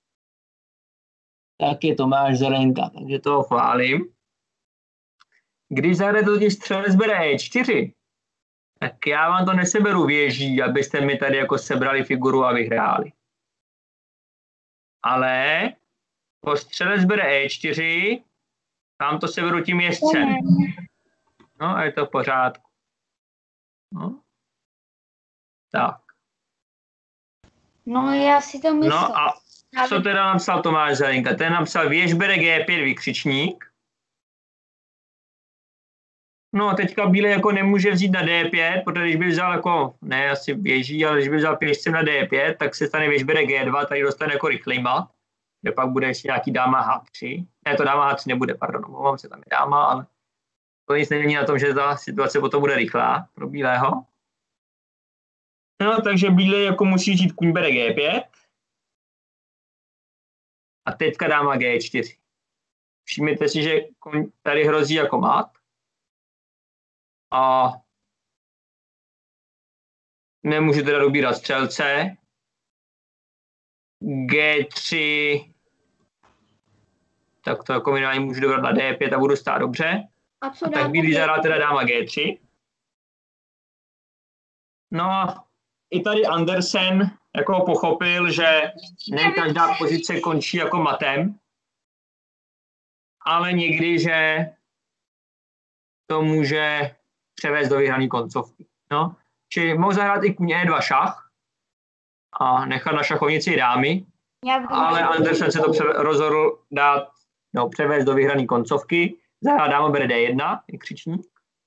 tak je Tomáš Zelenka, takže toho chválím. Když zahrajete totiž střelec bere E4, tak já vám to neseberu věží, abyste mi tady jako sebrali figuru a vyhráli. Ale po střelec bere E4, vám to seberu tím jezdcem. No a je to v pořádku. No. Tak. No, já si to myslím. No a co teda napsal Tomáš Zelenka? Ten napsal věž bere G5 vykřičník. No a teďka bílý jako nemůže vzít na D5, protože když by vzal jako, ne asi běží, ale když by vzal pěšcem na D5, tak se stane věž bere G2, tady dostane jako rychlej mat, kde pak bude ještě nějaký dáma H3. Ne, to dáma H3 nebude, pardon, omlouvám se, tam je dáma, ale to nic nemění na tom, že ta situace potom bude rychlá pro bílého. No, takže bílý jako musí žít kůň bere G5 a teďka dáma G4. Všimněte si, že kůň tady hrozí jako mat. A nemůžu teda dobírat střelce. G3, tak to jako minimálně můžu dobrat na D5 a budu stát dobře. A co A tak bílý zahrál teda dáma G3. No a i tady Andersen jako pochopil, že ne každá pozice končí jako matem, ale někdy, že to může převést do vyhrané koncovky. No. Čili mohl zahrát i kůň E2 šach a nechat na šachovnici dámy, ale Andersen se to rozhodl dát, no, převést do vyhrané koncovky. Zahrát dáma bere D1, je křičník.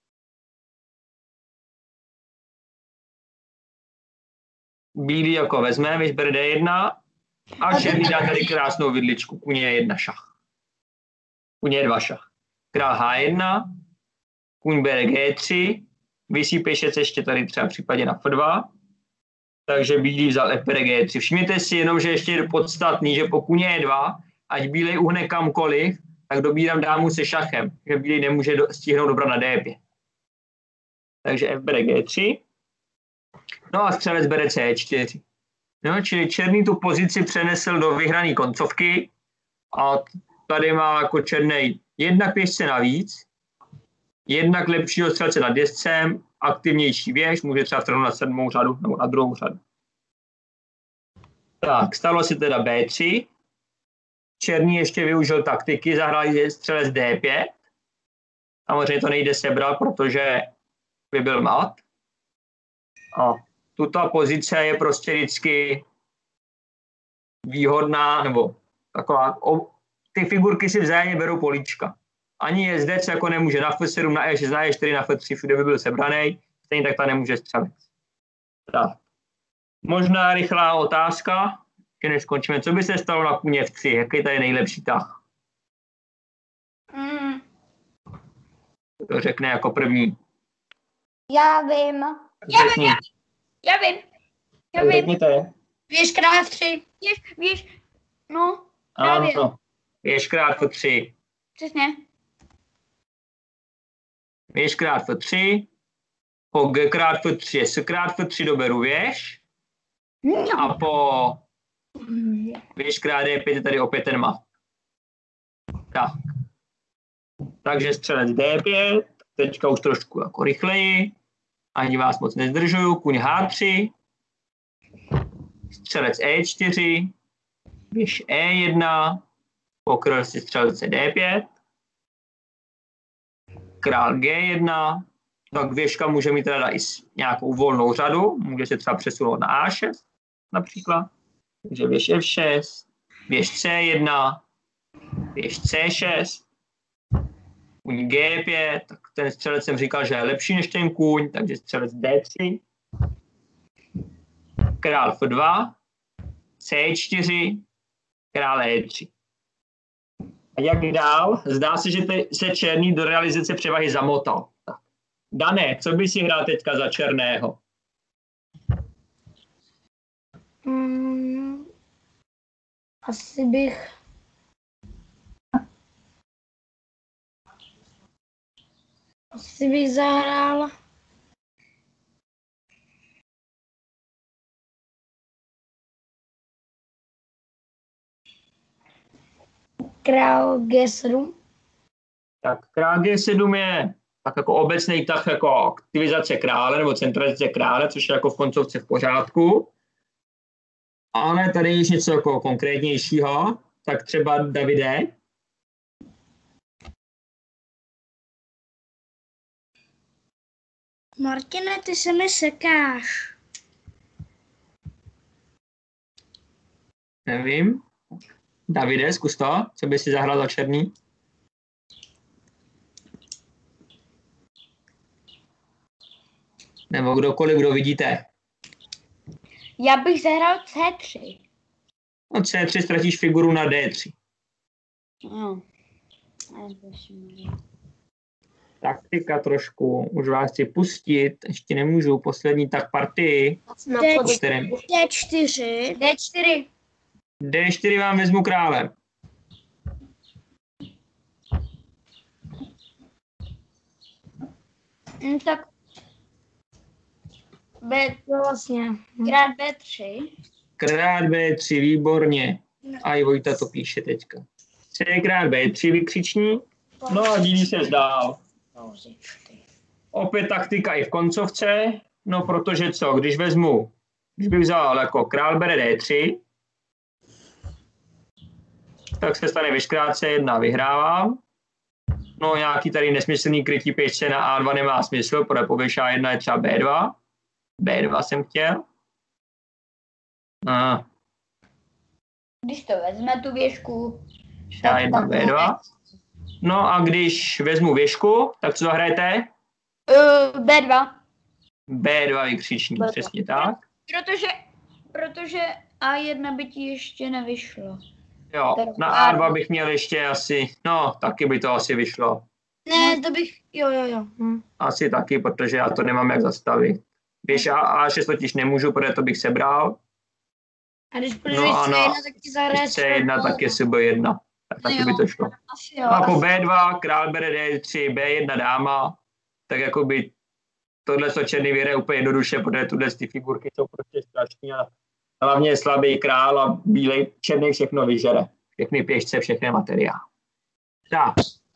Bílý jako vezme, když bere D1 a černý dá tady krásnou vidličku, kůň E1 šach. Kůň E2 šach. Král H1, kůň bere G3, visí pěšec ještě tady třeba v případě na F2, takže bílý vzal F bere G3. Všimněte si jenom, že ještě je podstatný, že po kůně E2, ať bílej uhne kamkoliv, tak dobírám dámu se šachem, že bílej nemůže stihnout dobrat na D5. Takže F bere G3, no a střelec bere C4. No, čili černý tu pozici přenesl do vyhrané koncovky A tady má jako černý jednak pěšce navíc, jednak lepšího střelce nad jezdcem, aktivnější věž, může třeba stranu na 7. řadu nebo na 2. řadu. Tak, stalo se teda B3. Černý ještě využil taktiky, zahrál střelec D5. Samozřejmě to nejde sebrat, protože by byl mat. A tuto pozice je prostě vždycky výhodná, nebo taková, ty figurky si vzájemně berou políčka. Ani jezdec jako nemůže na F7, na E6, na E4, na F3, všude by byl sebraný, stejně tak ta nemůže střelit. Tak. Možná rychlá otázka, než skončíme. Co by se stalo na kůně F3? Jaký tady nejlepší tah? To řekne jako první. Já vím. Já vím. Řekněte. Věž král F3. Víš, no, právě. Ano, věž krát F3. Přesně. Věž krát F3. Po G krát F3 je S krát F3 doberu věž. A po věž krát D5 je tady opět ten mat. Tak. Takže střelec D5. Teďka už trošku jako rychleji. Ani vás moc nezdržuju. Kuň H3. Střelec E4. Věž E1. Pokryl si střelce D5. Král G1. Tak věžka může mít teda i nějakou volnou řadu. Může se třeba přesunout na A6 například. Takže věž F6. Věž C1. Věž C6. Kuň G5, tak ten střelec jsem říkal, že je lepší než ten kůň, takže střelec D3. Král F2, C4, král E3. A jak dál? Zdá se, že se černý do realizace převahy zamotal. Tak. Dané, co by si hrál teďka za černého? Asi bych... Asi bych zahrál král G7. Tak král G7 je tak jako obecný tah jako aktivizace krále nebo centralizace krále, což je jako v koncovce v pořádku. Ale tady je něco jako konkrétnějšího, tak třeba Davide. Martine, ty se mi sekáš. Nevím. Davide, zkus to. Co by si zahrál za černý? Nebo kdokoliv, kdo vidíte. Já bych zahrál C3. No C3 ztratíš figuru na D3. No. Taktika trošku. Už vás chci pustit. Ještě nemůžu. Poslední tak partii. D4. D4. D4 vám vezmu králem. Tak B, To vlastně. krát B3. Krát B3, výborně. A i Vojta to píše teďka. C krát B3 vykřiční. No a dílí se zdál. Opět taktika i v koncovce. No protože co, když bych vzal jako král bere D3, tak se stane vyškrát C1, vyhrávám. No nějaký tady nesmyslný krytí pěšce na A2 nemá smysl, protože po věž A1 je třeba B2. B2 jsem chtěl. Když to vezme tu věžku. A1, B2. No a když vezmu věžku, tak co zahrajete? B2. B2 vykřiční, přesně tak. Protože A1 by ti ještě nevyšlo. Jo, na A2 bych měl ještě asi, no taky by to asi vyšlo. Ne, to bych, jo. Asi taky, protože já to nemám jak zastavit. Věž A6 totiž nemůžu, protože to bych sebral. A když půjdeš No a C1, tak ti zahraješ C1 tak je SB1. Tak taky by to šlo. Asi jo. A po B2 král bere D3, B1 dáma, tak jakoby tohle to černý vyhraje úplně jednoduše, protože tuhle ty figurky jsou prostě strašný a hlavně je slabý král a bílej černý všechno vyžere. všechny pěšce, všechny materiály. Tak.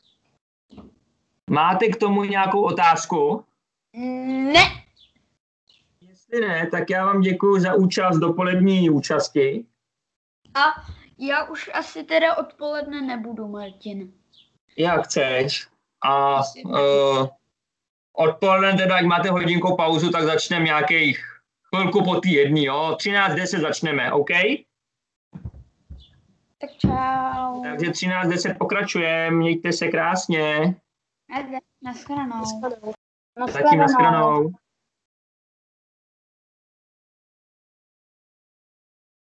Máte k tomu nějakou otázku? Ne. Jestli ne, tak já vám děkuji za účast, dopolední účasti. A já už asi teda odpoledne nebudu, Martin. Jak chceš. A odpoledne teda, ať máte hodinkou pauzu, tak začneme nějakých chvilku po té jedný, jo? 13:10 začneme, OK? Tak čau. Takže 13:10 pokračujeme, mějte se krásně. Naschledanou. Zatím nashledanou.